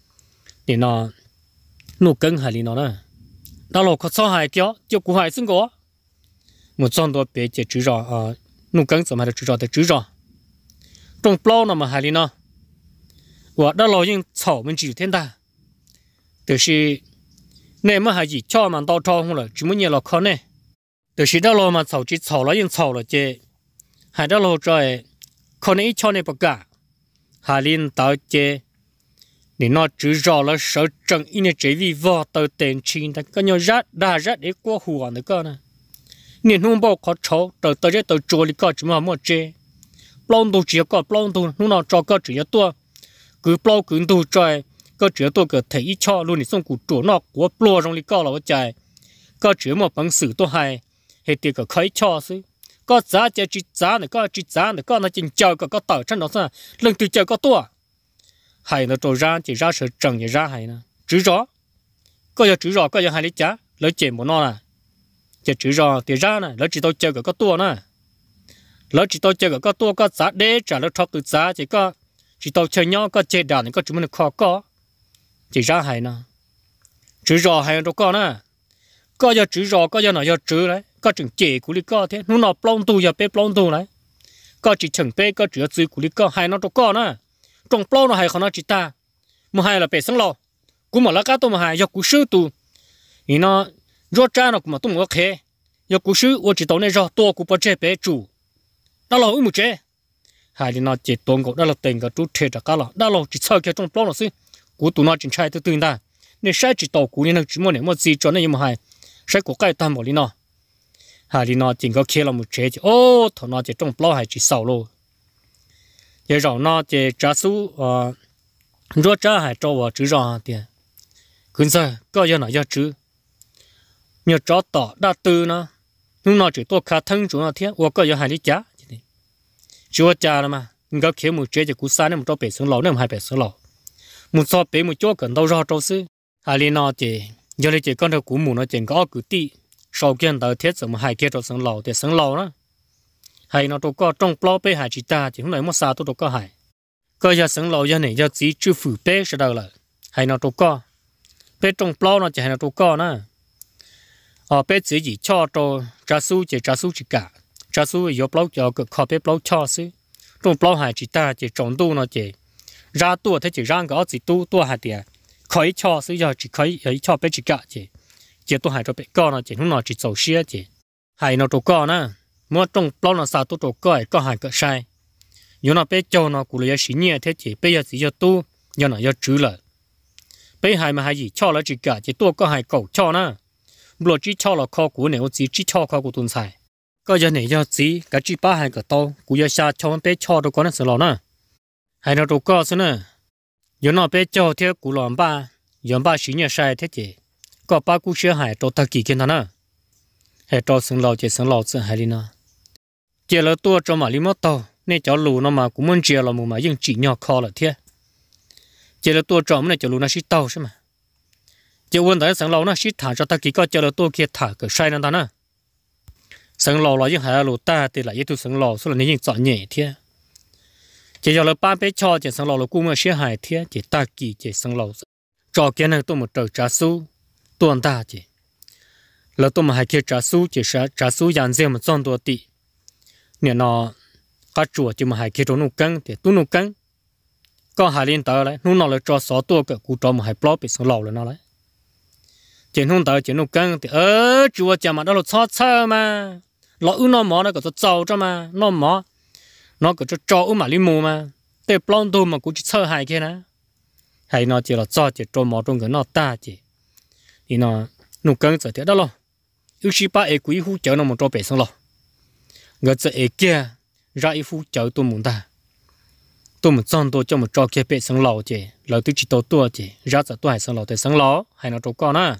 để nó nụ cứng hay nó nè nó là có số hai kéo cho cú hai xứng có một sonตัวเป็ดchữ rõ nụ cứng sao mà chữ rõ thì chữ rõ trong plau nó mà hay nó我那老人草们几天的，就是那么还是草嘛到超红了，怎么也老看呢？就是那老嘛草只草了用草了这，还那老在可能一草呢不干，还领到这 để nó chỉ rõ là sợ trận in chế vì vợ tờ tiền chín ta có nhau rát để qua hùa nữa cơ nè nên không bao khó cháu tờ chế tờ chùa đi coi chúng mà mua chế plong tu chỉ có plong tu lúc nào cho có chỉ tua cứ plong cứ tu chơi có chỉ tua cái thể ít cho luôn thì xong cụ chùa nó của plong trong đi coi là chạy có chỉ một bằng sự tôi hay hệ tiền cái khai cho xí có giá chỉ giá này có nó chỉnh chờ có tờ trên đó sao lần từ chờ có tua hay nó trôi ra chỉ ra sự trần chỉ ra hay nè chữ rõ có giờ chữ rõ có giờ hay lấy giá lấy tiền một nó nè chỉ chữ rõ thì ra nè lấy chỉ tôi chơi có tua nè lấy chỉ tôi chơi có tua có giá để trả lấy thóc từ giá chỉ tôi chơi nhau có chơi đàn có chúng mình khó có chỉ ra hay nè chữ rõ hay đâu có nè có giờ chữ rõ có giờ nào giờ chữ đấy có chừng chỉ của lý có thế nó plong tu giờ bé plong tu đấy có chỉ chừng bé có chữ chữ của lý có hay nó đâu có nè trong plong nó hay không nó chỉ ta mà hay là bé sáng lò cũng mà lá cá tôi mà hay giờ cú sư tu thì nó rót ra nó cũng mà tôi muốn khe giờ cú sư tôi chỉ tao này rót to cũng bao chế bé chủ đó là một chế hay thì nó chỉ tốn có đó là tiền cái chút chế cả là đó là chỉ sau cái trong plong nó xí cú tụi nó chỉ chạy từ từ ta nên sai chỉ tàu cú nên nó chỉ muốn này một gì cho nên mà hay sai của cái tam bảo lý nó hay thì nó chỉ có khe là một chế ô thằng nó chỉ trong plong hay chỉ sau luôn giờ rồi nó chỉ trả số rót ra hay cho vào chữ rõ tiền cứ giờ có giờ nào giờ chữ nhiều cho tỏ đa tư nó nhưng nó chỉ tôi khá thân chúng nó thế và có giờ hay lý giá chúa cha là mà người kia một chế chỉ cú sa nên một cho bể xuống lầu nên hai bể xuống lầu một so bể một chỗ cần đâu ra đâu xứ hay lý nó chỉ giờ này chỉ con đầu cú mù nó chỉ có cử ti sau kia tới thiết rồi mà hai kia cho xuống lầu thì xuống lầu đó hay nó đâu có trong plo bể hai chỉ ta chỉ không nói một sao tôi đâu có hay có giờ xuống lầu giờ này giờ chỉ chưa phủ bể sẽ đâu là hay nó đâu có bể trong plo nó chỉ hay nó đâu có nữa bể chỉ cho trả số chỉ cả trả số giờ plo cho cái khó bể plo cho xí trong plo hai chỉ ta chỉ trồng tu nó chỉ ra tua thế chỉ ra cái chỉ tu hai tiền khỏi cho xí giờ chỉ khỏi ấy cho bể chỉ cả chỉ tu hai cho bể con nó chỉ không nó chỉ走xe chỉ hay nó đâu có nữa mua trong plo nó sao tu đâu có hai cái sai giờ nó bể cho nó cũng là xí nhẹ thế chỉ bây giờ chỉ cho tu giờ nó giờ chữ了bể hai mà hai gì cho là chỉ cả chỉ tu có hai cầu cho nữa bữa chỉ cho là kho của nếu chỉ cho kho của tuần sai có giờ này giờ chỉ cái chỉ ba hai cái to cũng giờ xa cho bé cho đâu có nó sợ lo nữa hay nó đâu có xí nữa giờ nó bé cho theo của lòn ba giờ ba xí nhà sai thế chị có ba cú xe hải cho ta kỳ kiến thằng nữa hay cho sừng lò chỉ sừng lò sừng hay đi nữa chỉ là tua cho mà đi mất tàu nên cháu lù nó mà cũng muốn chia là một mà nhưng chỉ nhỏ kho là thế chỉ là tua cho này cháu lù nó xí tàu chứ mà chỉ vấn đề sừng lò nó xí thả cho ta kỳ có chỉ là tua kia thả cái sai nó nữa sừng lò là những hải lù ta thì lại tu sừng lò số là những chọn nhẹ thế chỉ là ba bé cho chỉ sừng lò là cũng mà xí hải thế chỉ ta kỳ chỉ sừng lò cho cái này tôi một tờ trả số tuần ta chỉ là tôi mà hay kia trả số chỉ sẽ trả số dàn riêng một trăm đô tỷ nè nó các chùa chỉ mà hay kia cho nụ căng thì tu nụ căng có hai liên tờ đấy nụ nó là cho số tua cái cụ cho mà hay block bị sừng lò là nó đấy chỉ nụ tờ chỉ nụ căng thì chùa chỉ mà đó là xót xa mà lọ nó mỏ nó có cho trâu cho mà nó mỏ nó có cho trâu mà đi mù mà để block tu mà cũng chỉ sơ hai kia nè hay nó chỉ là cho chỉ trâu mỏ trong cái nó ta chỉ thì nó nụ căng giờ thế đó lo ưu sĩ ba ấy quý hú chở nó một trâu bể xong lo người giờ ấy kia ra ít phút chở tôi muốn ta tôi muốn chọn tôi cho một trâu kia bể xong lo chứ lời tôi chỉ tôi chứ ra giờ tôi hay xong lo thì xong lo hay nó trâu con á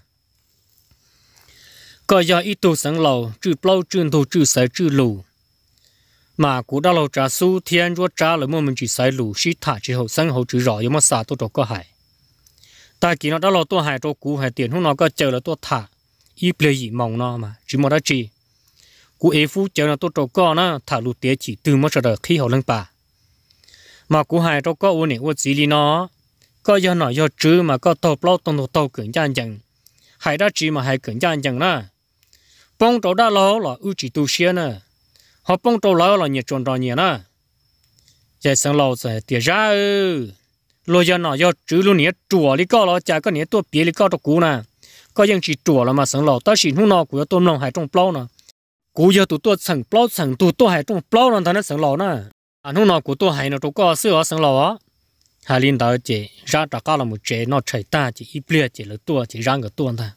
có giờ ít tôi xong lo chữ bao chữ tôi chữ sai chữ lù mà cũng đã lâu trả số thiên ruột trả lại mua mình chỉ sai lù xí thả chỉ hậu sang hậu chữ rõ nhưng mà xả tôi trâu có hại ta kỳ nó đã lo tôi hại trâu cũ hại tiền không nó có chờ là tôi thả ít lấy gì mong nó mà chỉ một đó chỉ cú ấy phú chờ là tôi trâu con nó thả lụt tiền chỉ từ mất rồi khi họ lên bà mà cú hại trâu có uốn này uốn gì đi nó có giờ nói giờ chứ mà có tàu bao tàu cưỡng gian chẳng hại đã chỉ mà hại cưỡng gian chẳng nè bông trâu đã lo là ưu chỉ tu xia nè họ bông trâu lo là nhiệt tròn tròn nhiệt nè giờ sang lâu rồi tiền ra rồi giờ nói giờ chứ luôn nhiệt chùa đi có lo chả có nhiệt tôi bia đi có trâu cũ nè có những chỉ chùa là mà sang lâu ta chỉ hôm nào của tôi lòng hại trong bao nè cú giờ tụi tôi sang bao sang tụi tôi hại trong bao nè thằng nó sang lâu nè hôm nào của tôi hại nó trâu có sữa sang lâu á hai linh đạo chỉ ra trả cao là một chế nó chạy ta chỉ ít bia chỉ là tua chỉ răng cái tua ta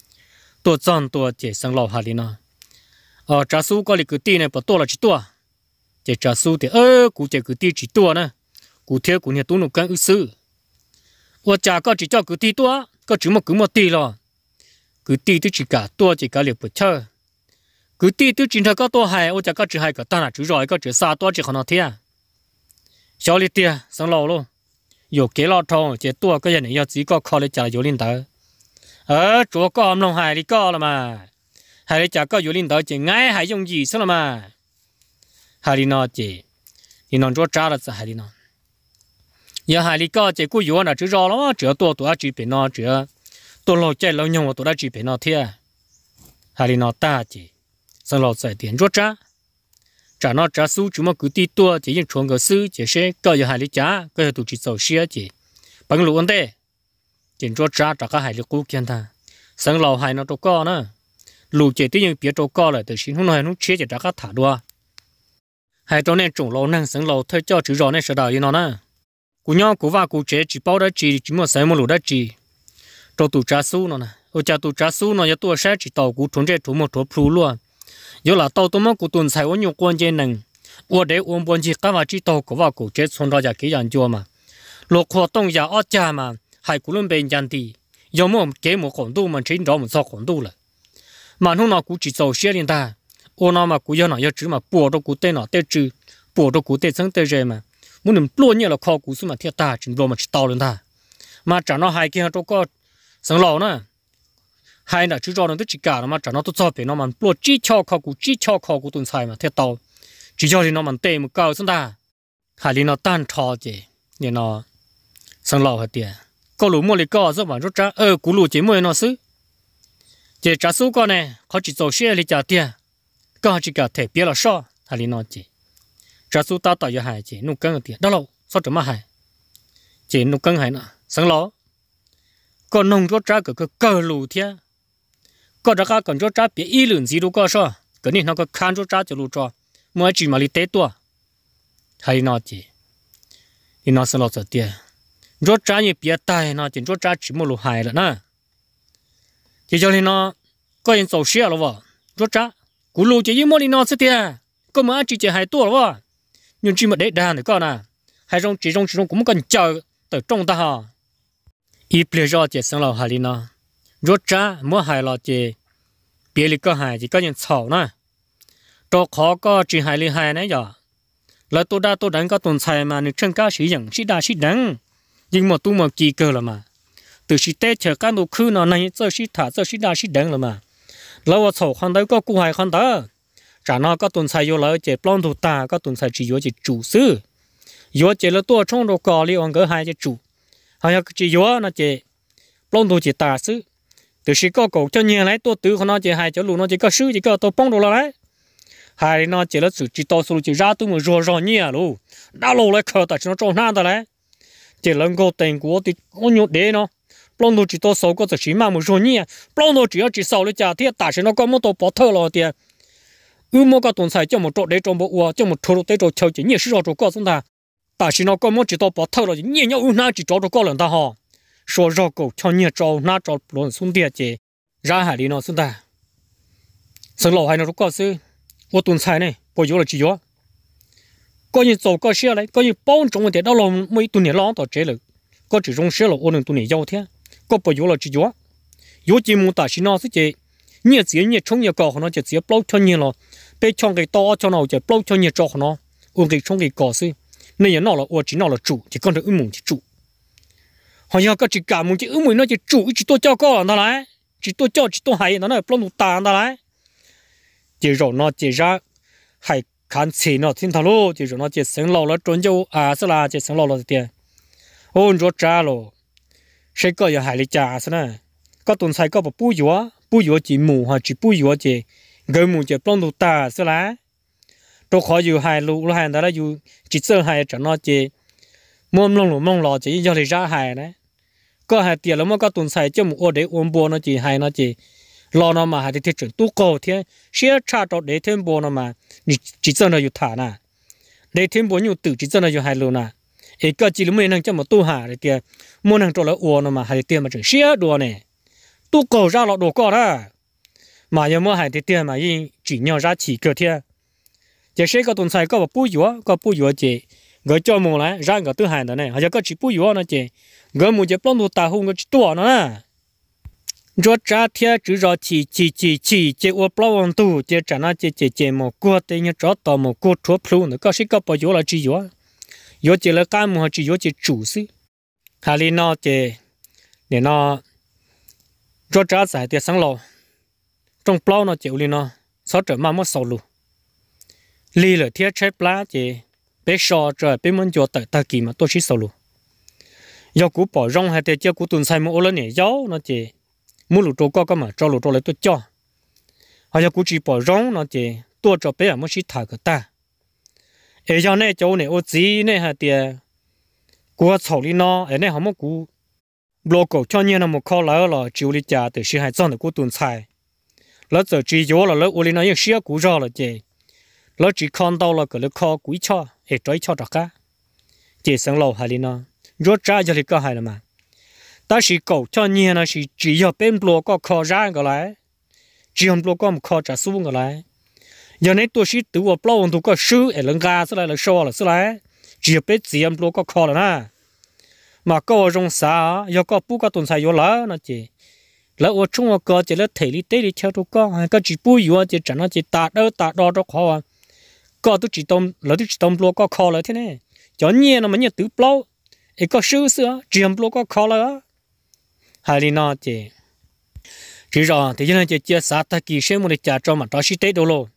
tua chọn tua chỉ sang lò hai linh nó trả số có lịch cứ ti này bỏ tua là chỉ tua chỉ trả số thì cụ chỉ cứ ti chỉ tua nè cụ theo cụ nhà tu nụ căng ư sư trả có chỉ cho cứ ti tua có chỉ một cứ một ti lo cứ ti thì chỉ cả tua chỉ cả lịch bữa chơi cứ ti thì chỉ có tua hai trả có chỉ hai cái ta là chỉ rồi có chỉ xa tua chỉ còn nó thế xóa lịch tia sang lò luôn有给老头这多个人要自己考虑家有领导，做个弄海里搞了嘛，海里家个有领导这爱还用意思了嘛，海里那这，你弄做渣了子海里那，要海里搞这个有那就绕了嘛，这多多这边那这，多老在老娘我多在这边那天，海里那大这，生老在点做渣。trả nó trả số chúng mà cứ ti tua chỉ những chuồng cái sư chỉ sẽ có giờ hai lý trả có tụ chỉ giàu xía chỉ bằng lúa anh thế chỉ cho trả cả hai lý cũ kiên ta sáng lầu hai nó đâu có nữa lúa chỉ tí những biết đâu có là từ xin hôm nay nó chia chỉ trả cả thả đua hai chỗ này trồng lúa năng sáng lầu thôi cho chữ rõ này sẽ đào như nó nè cú nhau cú va cú chế chỉ bao đó chỉ mà sáng một lúa đó chỉ cho tụ trả số nó nè ở trả tụ trả số nó giờ tụ sẽ chỉ tàu cú trốn chế thủ một thủ plu luôn giờ là tàu tụi mình cũng tuần sai ở nhiều quan trên nè, ở đây ôm bốn chỉ các bạn chỉ tàu của vào cổ chết xong ra giờ cái dạng chưa mà, lục hoạt động giờ ở nhà mà, hai cụ lớn bên dạng thì, giờ mà cái một khoản tu mà trên đó một số khoản tu là, mà hôm nào cũng chỉ giàu xe lên ta, ở nào mà cũng giờ nào giờ chỉ mà bỏ đâu cũng tên nào tên chữ, bỏ đâu cũng tên sáng tên gì mà, muốn làm luôn như là kho cũng số mà thiệt ta chỉ rồi mà chỉ tàu lên ta, mà trả nó hai kia đâu có sáng lò nữa. hai là chú cho nó tới chỉ cả mà trả nó tốt cho nó mà bỏ chỉ cho kho của tuần sai mà theo tàu chỉ cho thì nó mà tệ một cao xuống ta hai lý nó tan trò gì nên nó sang lò hết tiền có lũ mua lý có rồi mà rút ra cú lũ chỉ mua nó xứ chỉ trả số con này họ chỉ走xe lý trả tiền có chỉ cả thể biết là sao hai lý nó chỉ trả số ta tạo cho hai chỉ nụ cân tiền đó lâu sao chả mà hai chỉ nụ cân hai nữa sang lò còn nông rút ra cái cờ lũ thế có ra cả còn cho trả biết ý lượng gì đâu có sao cái này nó có khăn cho trả cho lúa cho mới chỉ mà đi tết tua hay nó chỉ thì nó sẽ lọt sợ tiền cho trả như biết tài nó chỉ cho trả chỉ một lúa hài là nè chỉ cho nên nó có những sầu xe rồi vợ cho trả cú lúa chỉ một đi nó sẽ tiền có mà chỉ hai tua rồi vợ nhưng chỉ một để đàn được con à hai trong cũng cần chờ tới trong ta ha ít bây giờ chỉ sang lò hai đi nó rốt trả mua hai lọ chỉ biệt lý có hai chỉ có những sầu nè cho khó có chỉ hai lý hai này giờ là tôi đánh có tuần sai mà nếu chân cao sử dụng sĩ đắng nhưng mà tôi mà kỳ cơ là mà từ sĩ tết chờ các đồ khư nó này giờ sĩ thả giờ sĩ đắng là mà lâu sầu khoan đấy có cụ hai khoan đó trả nó có tuần sai vô lại chỉ plon thủ ta có tuần sai chỉ vô chỉ chủ sư vô chỉ là tôi trong đồ cò li ông cái hai chỉ chủ hay là chỉ vô nó chỉ plon thủ chỉ ta sư từ khi có cổ cho nhiều lấy tôi tự nó chỉ hai chỗ lù nó chỉ có sư chỉ có tôi bông đồ là đấy hai nó chỉ là sự chỉ to số chỉ ra tôi mà rồi nhiều luôn đã lâu lại khờ tại nó trộn nan đó đấy chỉ lần đầu tiền của thì có nhiều để nó bông đồ chỉ to số có chỉ mà một rồi nhiều bông đồ chỉ sau lấy trả thì tại sao nó có một tổ bỏ thơ rồi tiền một cái tuần sai cho một chỗ để trong bộ uo cho một chỗ để cho chơi chỉ nhiều sự rồi có chúng ta tại sao nó có một chỉ tổ bỏ thơ rồi nhiều nhau na chỉ cho có lần ta họ số rau củ cho nhiều trâu na trâu luôn xuống địa chỉ ra hải đi nó xuống ta sừng lò hay nó có sư ô tuần sai này bây giờ là chỉ gió có những dầu có xe đấy có những bao trong một thế đó là mấy tuần này lo tao chế lực có chỉ trong xe là ô lần tuần này giàu thế có bây giờ là chỉ gió chỉ muốn ta xin nó sẽ chế nhiều tiền nhiều trong nhiều cỏ nó chỉ chế bao cho nhiều lo bây trong cái to cho nó chỉ bao cho nhiều trâu nó ô cái trong cái cỏ sư nên nó là ô chỉ nó là chủ chỉ còn được mùng chỉ chủ họ giờ có chỉ cả một chữ mùi nó chỉ chủ chỉ tôi cho con nó lại chỉ tôi cho chỉ tôi hay nó là plon một tàn nó lại chỉ rồi nó chỉ ra hay khán chỉ nó thiên thảo lô chỉ rồi nó chỉ sáng lò nó trốn châu sẽ là chỉ sáng lò là tiền ôn rồi trả lô sẽ có giờ hay lấy trả thế này có tuần sai có bui dúa chỉ mù hoặc chỉ bui dúa chỉ gây mù chỉ plon một tàn sẽ là tôi khó dù hay lú hay đó là dù chỉ sợ hay cho nó chỉ mông lò chỉ cho thì ra hay đấy có hai tiền lắm mà có tuần sai cho một ô để ôm bùa nó chỉ hay nó chỉ lo nó mà hai thì chuyện tu cầu thế xe cha cho để thêm bùa nó mà chỉ cho nóอยู่thả nè để thêm bùa nhiều tử chỉ cho nóอยู่hai luôn nè ấy cái chỉ là mấy năng cho một tu hà thì mua năng cho là uo nó mà hay tiền mà chừng xía đùa này tu cầu ra lọ đồ cọ đó mà giờ mua hay thì tiền mà chỉ nhau ra chỉ cơ thiệt chỉ sẽ có tuần sai có bù yếu chỉ gỡ cho mua lại ra gỡ tu hà đó này hay có chỉ bù yếu nó chỉ gỡ mua chỉ plon tu ta hung cái tua nó nè cho trả thiệt chỉ rõ chỉ ở plon tu chỉ trả nó chỉ một cua thì như cho tao một cua chúa plu nó có sẽ có bao yếu là chỉ yếu chỉ là cái mua chỉ yếu chỉ chủ sự hà li nó chỉ để nó cho trả giải tiền sáng lò trong plau nó chịu li nó sáu trở mà mất sầu luôn li là thiết chế plá chỉ bé sò trời bé muốn cho tới ta kỳ mà tôi chỉ sầu luôn do cú bỏ rong hay tiền cho cú tuần sai mua lên nhảy gió nó chỉ mua lụt trâu có mà cho lụt trâu lại tôi cho hay do cú chỉ bỏ rong nó chỉ tôi cho bé mới chỉ thả cái ta ấy cho nên chỗ này ô gì này hay tiền cú sầu li nó ấy này không có cú lô cổ cho nhiên là một kho lỡ là chịu đi trả từ sự hại chọn được của tuần sai lỡ giờ chỉ yếu là lỡ uli nó những xía cũ rồi là gì lỡ chỉ con đâu là cái lỡ kho quý cho để trái cho đặc cá chỉ sáng lâu hay đi nó rốt ra cho thì có hay là mà ta chỉ cổ cho nhiên là chỉ yếu bên lô có kho ra cái lại chỉ không lô có một kho trả xuống cái lại giờ này tôi chỉ tự ở lâu tôi có sư ở lưng ga sẽ lại là show là sẽ lại chỉ yếu bên chỉ em lô có kho là na mà có rong xa giờ có bù có tuần sai yếu lỡ nó chỉ lỡ ở trung quốc có chỉ là thể lý tế đi theo tôi có chỉ bù yếu chỉ chẳng nó chỉ tạ đo cho khó có tôi chỉ tôm lỡ tôi chỉ tôm lúa có khó lại thế này cho nhiên nó mà như tự plau ấy có sư sữa chỉ làm lúa có khó lại hay đi nó chỉ rồi thì cho nên chỉ chia sẻ ta kỳ xem một để trả cho mà đó sĩ tế đâu luôn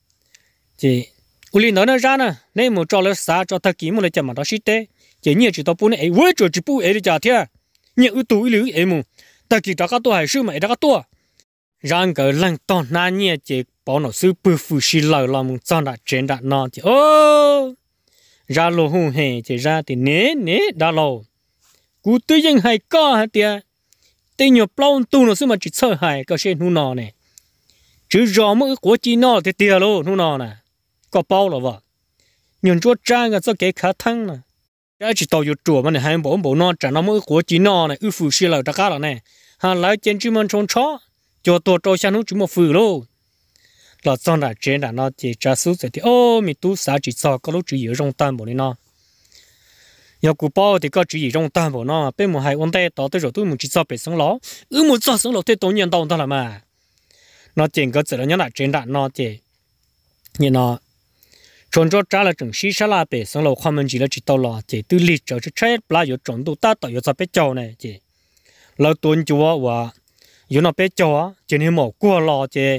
chỉ uli nói nó ra nè nếu một cho lỡ xã cho ta kỳ một để trả mà đó sĩ tế chỉ nhiều chỉ tao bún ấy với chỉ bún ấy để trả thiệt nhiều ưu tú ưu ấy mu ta chỉ trả các tôi hay sư mà trả các tôi rằng cái lần tòn na nhiều chỉ bảo nó sư bự phụ sĩ lợi làm cho đã trên đã nó chỉ ô ra lô hùng hè chỉ ra thì nế đã lâu cú tự nhiên hay có hả tiệt tên nhiều plon tu nó sư mà chỉ sợ hay có trên hu nọ này chứ rõ mỗi của chi nọ thì tiệt luôn hu nọ nè có bao là vậy nhìn chúa trang cái cái khá thăng nè cái chỉ tàuอยู่จั่วมันเนี่ยให้บอกนอนจันน้ำมือหัวจีนอเนี่ยฟื้นเสียเลยตะก้าแล้วเนี่ยหาหลายเจนจีมันชงช้อจั่วตัวโตฉันนู้นจีมันฟื้นโลเราตอนนั้นเจนแต่นอจีจะสู้เสร็จโอ้มีตู้สาจีซอก็รู้จีอยู่ตรงตั้งบนนี่นอยากกูป้อที่ก็จีอยู่ตรงตั้งบนนเป็นหมู่ให้วันเตะต่อตัวตัวมึงจีซอเป็นสังล้อมึงซอสังล้อเตะตัวยันตอนตั้งละมานอเจนก็เสร็จแล้วเนี่ยเจนแต่นอเจเนี่ยนอchọn cho trả là chừng xí xa la bể xong lâu khoan mình chỉ là chỉ tàu lò chỉ từ lịch cho chết là yếu chọn tu ta tạo yếu cho bé châu này chỉ lâu tuần chúa và yếu nó bé châu chỉ nên một cua lò chỉ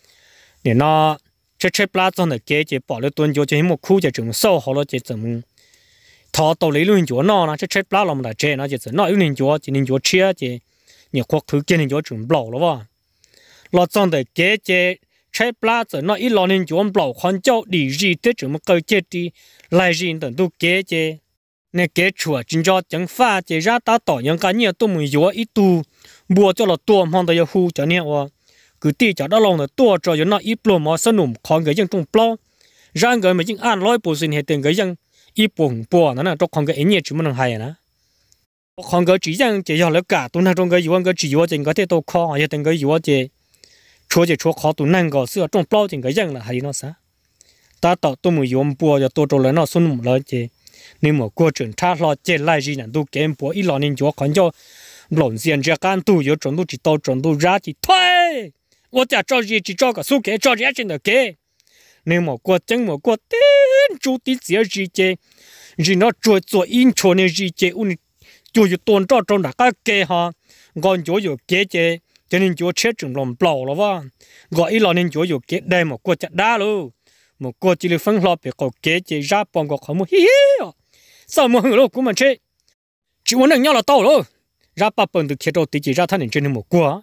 để nó chết là cho nó kế chỉ bỏ lên tuần chúa chỉ một khu chỉ chừng sâu họ nó chỉ chừng thọ tàu lấy luôn chúa nó chết là làm đại chế nó chỉ nó yếu nên chúa chỉ nên chúa chia chỉ nhiều khoác thứ kia nên chúa chừng bỏ了哇lo cho nó kế chỉ trái lá giờ nó ít lo nên chúng bảo khoan châu đi gì thế chúng mà câu chết đi lại gì tận tu kế chế nè kế chùa chính cho chẳng pha chế ra ta tỏ những cái nhiều tôi muốn yếu ít tu bùa cho là tua mong tới hu cho nênว่าcứ ti cho đó lòng là tua cho nó ít lo mà sân nụm còn cái dân trong plo ra người mà chính ăn lối bổ sinh hệ tiền cái dân ít buồn bùa nó là trong còn cái nhiều chúng mình hay nè còn cái chỉ dân chỉ cho là cả tôi nói trong cái yếu cái chỉ yếu chính có thể tôi khó hay từng cái yếu chế chúa chỉ chúa khó tụ năng gò xưa trong bao tiền cái dân là hay nó sao ta tạo tôi mới dùng bùa cho tôi rồi nó xuân một lời chứ nhưng mà qua chuyện cha lo chết lại gì nè tôi kém bùa ít lo nên chúa còn cho lộn diện ra can tu yếu chuẩn tôi chỉ tao chuẩn tôi ra chỉ thôi tôi chả cho gì chỉ cho cả số kế cho gì trên được kế nhưng mà qua chân mà qua tên chú tí gì chứ gì nó trôi trôi in trôi này gì chứ uni chú yếu tuần cho trong đặc cái kế ha còn chú yếu kế chứ cho nên chúa chết chừng lòng bầu了哇gọi ý là nên chúaอยู่kế đây một cô chặt đá luôn một cô chỉ là phân lo bị cổ kế chỉ ra bằng cổ không hi hi sao mà hưởng lúc của mình chết chỉ muốn nhau là tao rồi ra ba phần từ kia đầu thì chỉ ra thân trên một cô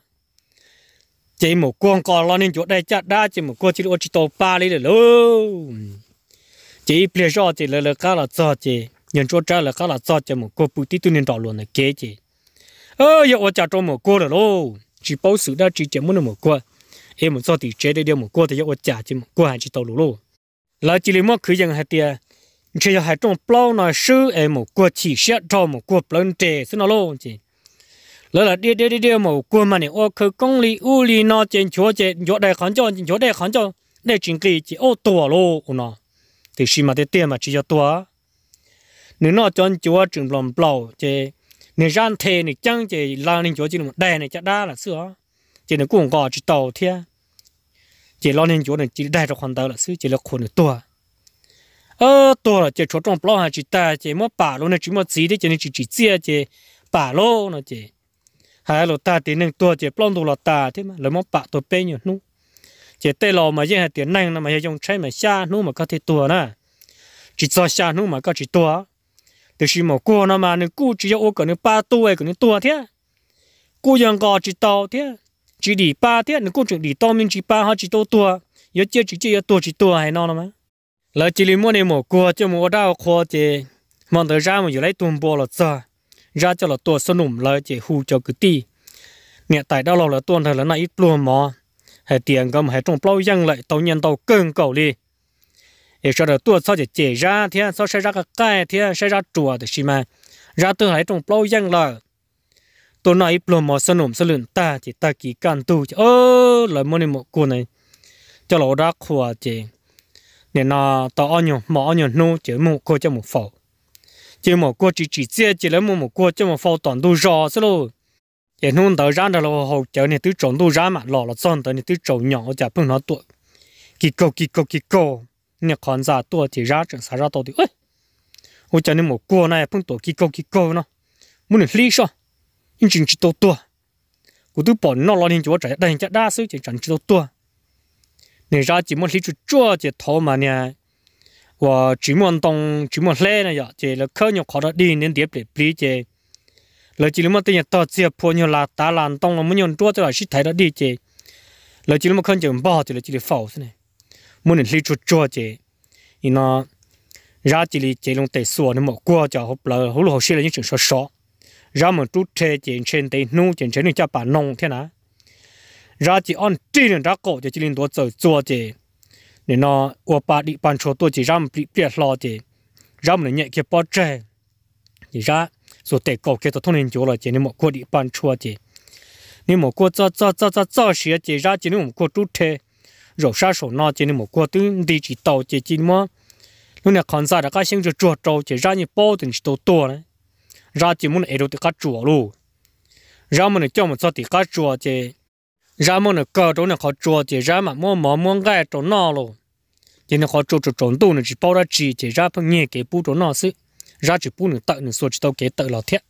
chỉ một cô còn lo nên chúa đây chặt đá chỉ một cô chỉ là chỉ tàu ba đi rồi luôn chỉ bia cho chỉ là cái là cho chỉ nhận chúa trả là cái là cho chỉ một cô bự tí tôi nên đào luôn là kế chỉ giờ tôi chặt cho một cô rồi luôn chỉ bảo sự đó chỉ muốn một qua em muốn cho thì chế đây một qua thì tôi trả chỉ một qua chỉ tàu lúa là chỉ lấy một khởi dân hay tiệt chỉ là hai trong bao nó sư em một cuộc chỉ xét cho một cuộc lớn trẻ xin nó luôn chị lỡ là đi một cuộc mà này ô khứ công lý u lý nó trên chỗ đại khán cho để chính kỳ chỉ ô tua luôn nó thì khi mà tiền mà chỉ cho tua nếu nó chọn chúa trường lòng bầu chị nếu gian thề nếu chẳng chị làm nên chúa chỉ một đè này chắc đa là sữa chị nó cũng gọi chỉ tàu thế chị lo nên chúa này chỉ đè cho khoản tàu là sữa chỉ là khoản tua tua là chỉ chỗ trong bao hay chỉ ta chỉ mua bả luôn này chỉ mua gì đấy chỉ nên chỉ chia chỉ bả luôn nó chỉ hay là ta tiền nên tua chỉ bao đồ là ta thế mà là mua bả tôi bê nhiều nu chỉ tê lò mà giờ tiền năng mà dùng trái mà xa nu mà có thể tua nè chỉ cho xa nu mà có chỉ tua từ khi mà cô nó mà nên cô chỉ ô cái nên ba tuổi cái nên tua thế côยังcó chỉ tàu thế chỉ đi ba thế nên cô chỉ đi tàu mình chỉ ba họ chỉ tua giờ chỉ tua hay nó mà là chỉ muốn này một cô cho một đào khoa chỉ mong tới ra mà giờ lấy tuôn bò là sao ra cho là tua sân nụm là chỉ hù cho cái ti nè tại đó là tuôn thời là nó ít luôn mà hay tiền cầm hay trong bao dân lại tàu nhân tàu cơn cầu đi để cho được tua sao chỉ ra thế sao sẽ ra cái thế sẽ ra chùa thì xí mà ra từ hay trong bao dân là tôi nói ít luôn mà sân nụm sân lươn ta chỉ ta kỳ can tu là muốn này một cô này cho là đã khoa chỉ nên nó tao ăn nhiều mà ăn nhiều nô chỉ một cô cho một phẩu chỉ một cô chỉ chỉ lấy một cô cho một phẩu toàn đồ rò xí luôn để nôn tao ra đó là hậu chờ này tứ trộn đồ ra mà lò là son tao này tứ trộn nhỏ chả phương nó tuổi kỳ câu nè còn ra tuổi chỉ ra chẳng sao ra tao thì ơi hậu chờ nên một cô này phương tuổi kỳ câu nó muốn được lý sao nhưng chỉ tuổi cô tứ bỏ nó lo nên chúa trái đây chắc đa số chỉ chẳng chỉ tuổi nên ra chỉ muốn lý chúa chỉ thâu mà nè và chỉ muốn lẽ này vậy chỉ là khơi nhọc khó đi nên tiếp để plei chỉ là chỉ muốn tiền tao chỉ phụ nhau là ta làm tông là muốn nhon chúa cho là sĩ thấy đó đi chỉ là chỉ muốn khơi chừng bao chỉ là chỉ để phao thế này muốn lý chúa chỉ nó ra chỉ long tệ xua nên một qua cho hộp là hộp sĩ là những chuyện sọ ra một chút thế chỉ trên tây nu trên trên cho bà nông thế nào ra chỉ on trên ra cổ chỉ liên tục做chỉ để nó qua ba đi ban cho tôi chỉ ra bị lo chỉ ra mình nhẹ cái bao trẻ chỉ ra rồi để cổ cái tôi thông tin chỗ là chỉ nên một qua đi ban cho chỉ nên một qua cho sửa chỉ ra chỉ nên một qua chút thế rồi sa sổ nó chỉ nên một qua tương đi chỉ tàu chỉ mà lúc này còn ra là cái sinh cho trâu chỉ ra như bao tiền chỉ to đấy ra chỉ muốn ở đâu thì cá chuột luôn ra mình cho một số thì cá chuột chỉ ra mà nó cờ chỗ này họ chùa chỉ ra mà mua gai chỗ nọ luôn chỉ nó họ chùa chỗ tu nó chỉ bao ra chỉ ra phong nhẹ cái bút chỗ nọ xí ra chỉ bút nó tự nó số chỉ tao cái tự là thiệt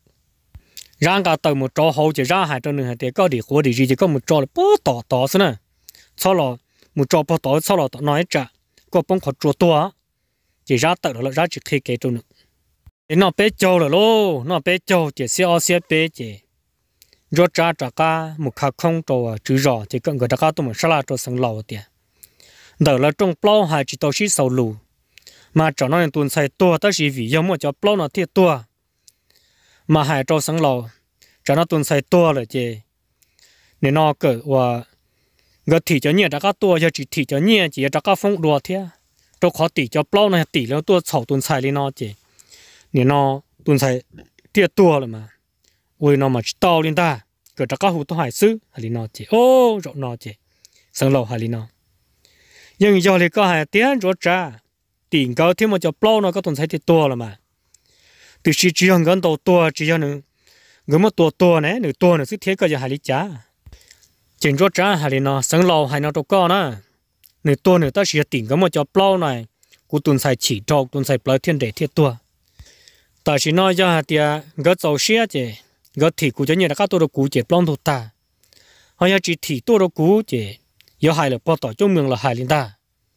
ra cả tự một chỗ hậu chỉ ra hai chỗ nữa hai cái có đi khổ đi gì chỉ có một chỗ là bó tỏ xí nè sau là một chỗ bó tỏ sau là tao nói trả có bông họ chùa tua chỉ ra tự là ra chỉ khi cái chỗ nữa nó bé châu là lô nó bé châu chỉ xe bé chỉ rồi trả cả một khắc không trâu chữ rõ chỉ cần người ta có tụi mình sát cho sang lầu tiền đỡ là trong plau hay chỉ tao xí sầu lù mà cho nó nên tuần sai tua ta chỉ vì giống mà cho plau nó thiệt tua mà hay cho sang lầu cho nó tuần sai tua rồi chứ nên nó cỡ và người thì cho nhẹ đã có tua cho chỉ thì cho nhẹ chỉ đã có phong đùa thế cho khó tỷ cho plau này tỷแล้วtua sầu tuần sai lên nó chứ nên nó tuần sai thiệt tua rồi mà ôi nó mà tao lên ta cái đó có hụt tôi hải sư hay nó chỉ ô rộng nó chỉ sang lầu hay nó nhưng giờ thì có hai tiếng rồi trả tiền cao thêm một cho plau nó có tuần sai thì tua rồi mà từ chỉ hơn gần tua chỉ hơn gần một tua này nửa tua nữa sức thế có giờ hay trả tiền rồi trả hay nó sang lầu hay nó đâu có nữa nửa tua nữa ta chỉ tiền gần một cho plau này của tuần sai chỉ trâu tuần sai plau thiên để thiết tua tại chỉ nói cho hai tiếng cái dầu xe chứ cái thì cụ cho như là các tôi được cụ chế plong thuộc ta, hay là chỉ thì tôi được cụ chế, giờ hai là bao tỏi trong miệng là hai linh ta,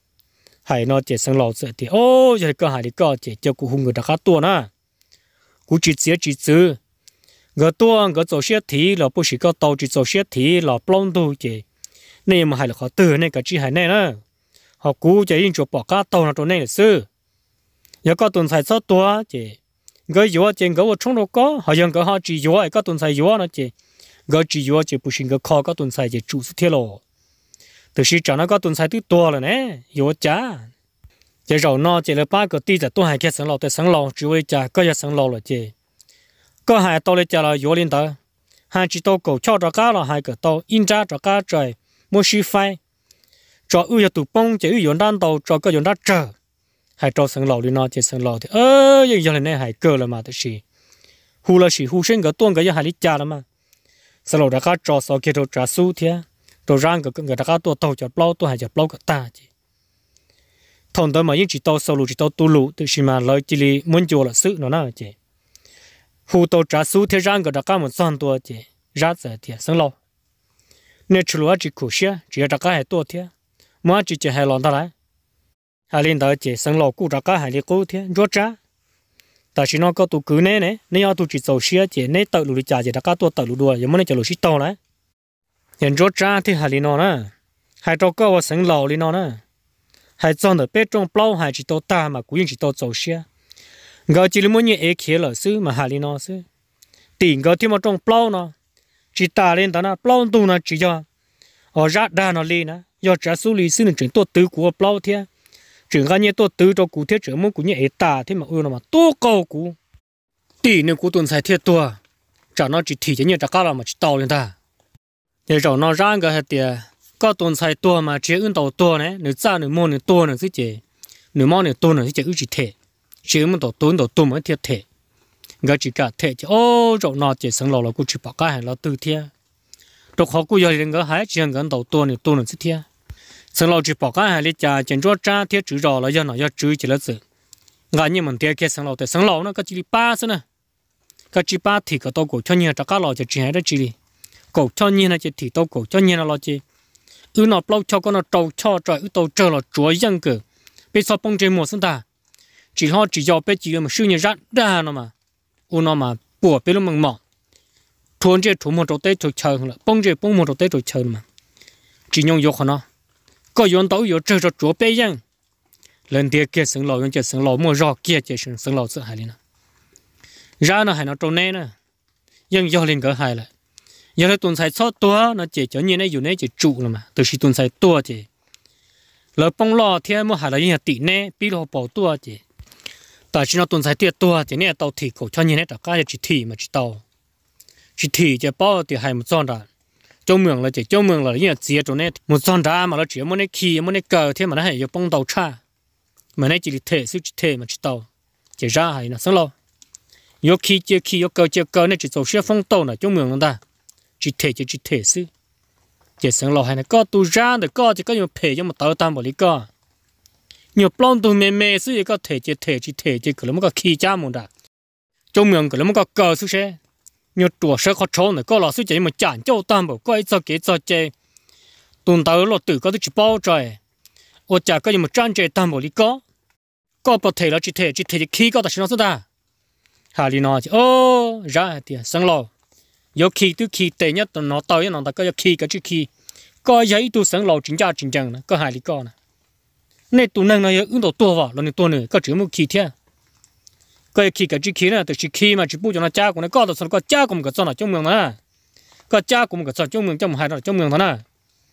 hai nó chế sang lò sợ thì ô giờ cái hai thì có chế cho cụ hung người đã các tôi na, cụ chỉ chữ, cái tôi cái dầu xe thì là bố sĩ cái tàu chỉ dầu xe thì là plong tu chế, nên mà hai là khó từ này cái chỉ hai này na, họ cụ chế in cho bỏ các tàu nó trong này là sư, giờ có tuần sai sáu tua chế cái yếu trên cái trong đó có họ dùng cái họ chỉ yếu cái tuần sai yếu nó chỉ cái chỉ yếu chỉ bù sinh cái kho cái tuần sai chỉ chủ sự thiết lộ từ khi trả nó cái tuần sai thứ to rồi nè yếu chả chỉ rồi nó chỉ là ba cái tí giờ tôi hay cái sừng lò tới sừng lò chỉ với cha có giờ sừng lò là chỉ có hai tôi lấy cha là vô lên tới hai chỉ tôi cầu cho cá là hai cái tôi in ra cho cá trời mua xí phai cho ưu tụ bông chỉ ưu đan tàu cho cái đan trở hai cho sừng lò đi nó chỉ sừng lò thì giờ này này hai cơ là mà tới gì hu là gì hu sinh cái tuôn cái hai lít cha là mà sừng lò đã cá cho sau kia rồi trả số thế rồi rang cái đã cá tua tàu cho bao tua hai cho bao cái ta chỉ thằng đó mà những chỉ tàu sau lù chỉ tàu tu lù từ khi mà lời chỉ li muốn cho là sự nó nào chứ hu tàu trả số thế rang cái đã cá một son tua chứ ra giờ thì sừng lò nên chủ yếu chỉ cố xia chỉ đã cá hai tua thế mà chỉ hai lon ta lại hai lên đó chỉ sừng lò cũ đã cá hai li cũ thế rót ra tại vì nó có tụ cứ này nếu tụ chỉ tàu xia chỉ nếu tàu lù đi trả chỉ đã cá tua tàu lù đua giờ mới cho lù xí tàu lại hiện rót ra thì hai li nó nè hai trâu có sừng lò li nó nè hai chọn được bé trong bao hai chỉ tàu ta mà cũng chỉ tàu tàu xia người chỉ muốn như ấy kia là xứ mà hai li nó xứ tiền người thì mà trong bao nó chỉ ta lên đó nè bao tu nó chỉ cho ở rác đa nó lên nè do trả số lý xứ nên chuyện tốt tứ của bao thế chuyện cái như tốt tứ cho cụ thế chuyện muốn cũng như ấy ta thế mà nó mà tốt cầu cụ tiền nên cụ tuần sai thiệt tua trả nó chỉ thì như trả cá là mà chỉ tàu lên ta để rồi nó ra cái hết tiền có tuần sai tua mà chỉ ứng tàu tua này nếu ra nếu mua nếu tua nữa chứ chỉ nếu mua nếu tua nữa chứ chỉ ư chỉ thể chỉ muốn tàu tua mới thiệt thể người chỉ cả thể chứ ô rồi nó chỉ sống là cụ chỉ bảo cái hay là từ thiệt rồi họ cụ giờ thì người hái chỉ người tàu tua nữa chứ thiệt sống là chỉ bảo cái hay là trả tiền cho trả thiệt chữ rồi là do nó do chữ chỉ là chữ người như mình thiệt cái sống là thì sống là nó có chỉ ba thôi nè cái chỉ ba thì cái tàu cổ cho nhiều trả cá là chỉ hay đó chỉ cổ cho nhiều là chỉ thì tàu cổ cho nhiều là chỉ nó bao cho con nó trâu cho trời tàu trời là chúa dân cử bây giờ bông trên mùa xuân ta chỉ họ chỉ do bé chỉ mà suy nghĩ ra ra nó mà nó mà bùa bé lúc mừng mỏ thuần chơi thuần một trâu tết rồi chờ là bông chơi bông một trâu tết rồi chờ mà chỉ nhung vô nó có yon tàu yo chơi cho chúa bé dân lần kia kia sừng lò yon chơi sừng lò mua rò kia chơi sừng lò sợ hại lên ra nó hay nó trâu nè nè dân do lên cỡ hại lại giờ là tuần sai sót tua nó chỉ cho như này dùng này chỉ trụ là mà từ khi tuần sai tua chỉ lỡ bông lò thì mua hạt là như tỷ nè bí lò bỏ tua chỉ tại khi nó tuần sai tiệt tua chỉ nè tàu thịt cổ cho như này tất cả chỉ thịt mà chỉ thịt chỉ bao thì hay một con ra trong miệng là chỉ trong miệng là như chia chỗ này một con ra mà nó chỉ muốn này khi muốn này cờ thế mà nó hay cho bông tàu cha mà này chỉ thể sức chỉ thể mà chỉ tàu chỉ ra hay nó sáng lo yo khi yo cờ này chỉ tàu xe phong tàu này trong miệng nó ta chỉ thể sư chỉ sáng lò hay là có tu ra được có chỉ có nhiều thể cho một tàu tam bảo lý có nhiều plon tu mê sư có thể chỉ cứ là một cái khi cha một đã trong miệng cứ là một cái cờ sư xe nhiều tuổi sẽ khó trốn này có là sư chỉ mà chán châu tam bảo có cho cái cho chơi tuần tàu là tự có chỉ bao trời ô chả có nhiều một trang chơi tam bảo lý có bảo thể là chỉ khi có ta chỉ nó sao ta hà lý nó chỉ ô ra thì sáng lò有khí tu khí tệ nhất nó tao nó ta có khí cái chữ khí có giấy tu sáng lầu chính ra chính chẳng nè có hai lý con nè nên tu năng nó ứng đầu tua vào lần tua nữa có chữ một khí thế có khí cái chữ khí nè từ chữ khí mà chữ bu cho nó cha của nó có được có cha của một cái cho nó trong miệng nè có cha của một cái cho trong miệng trong hai nó trong miệng đó nè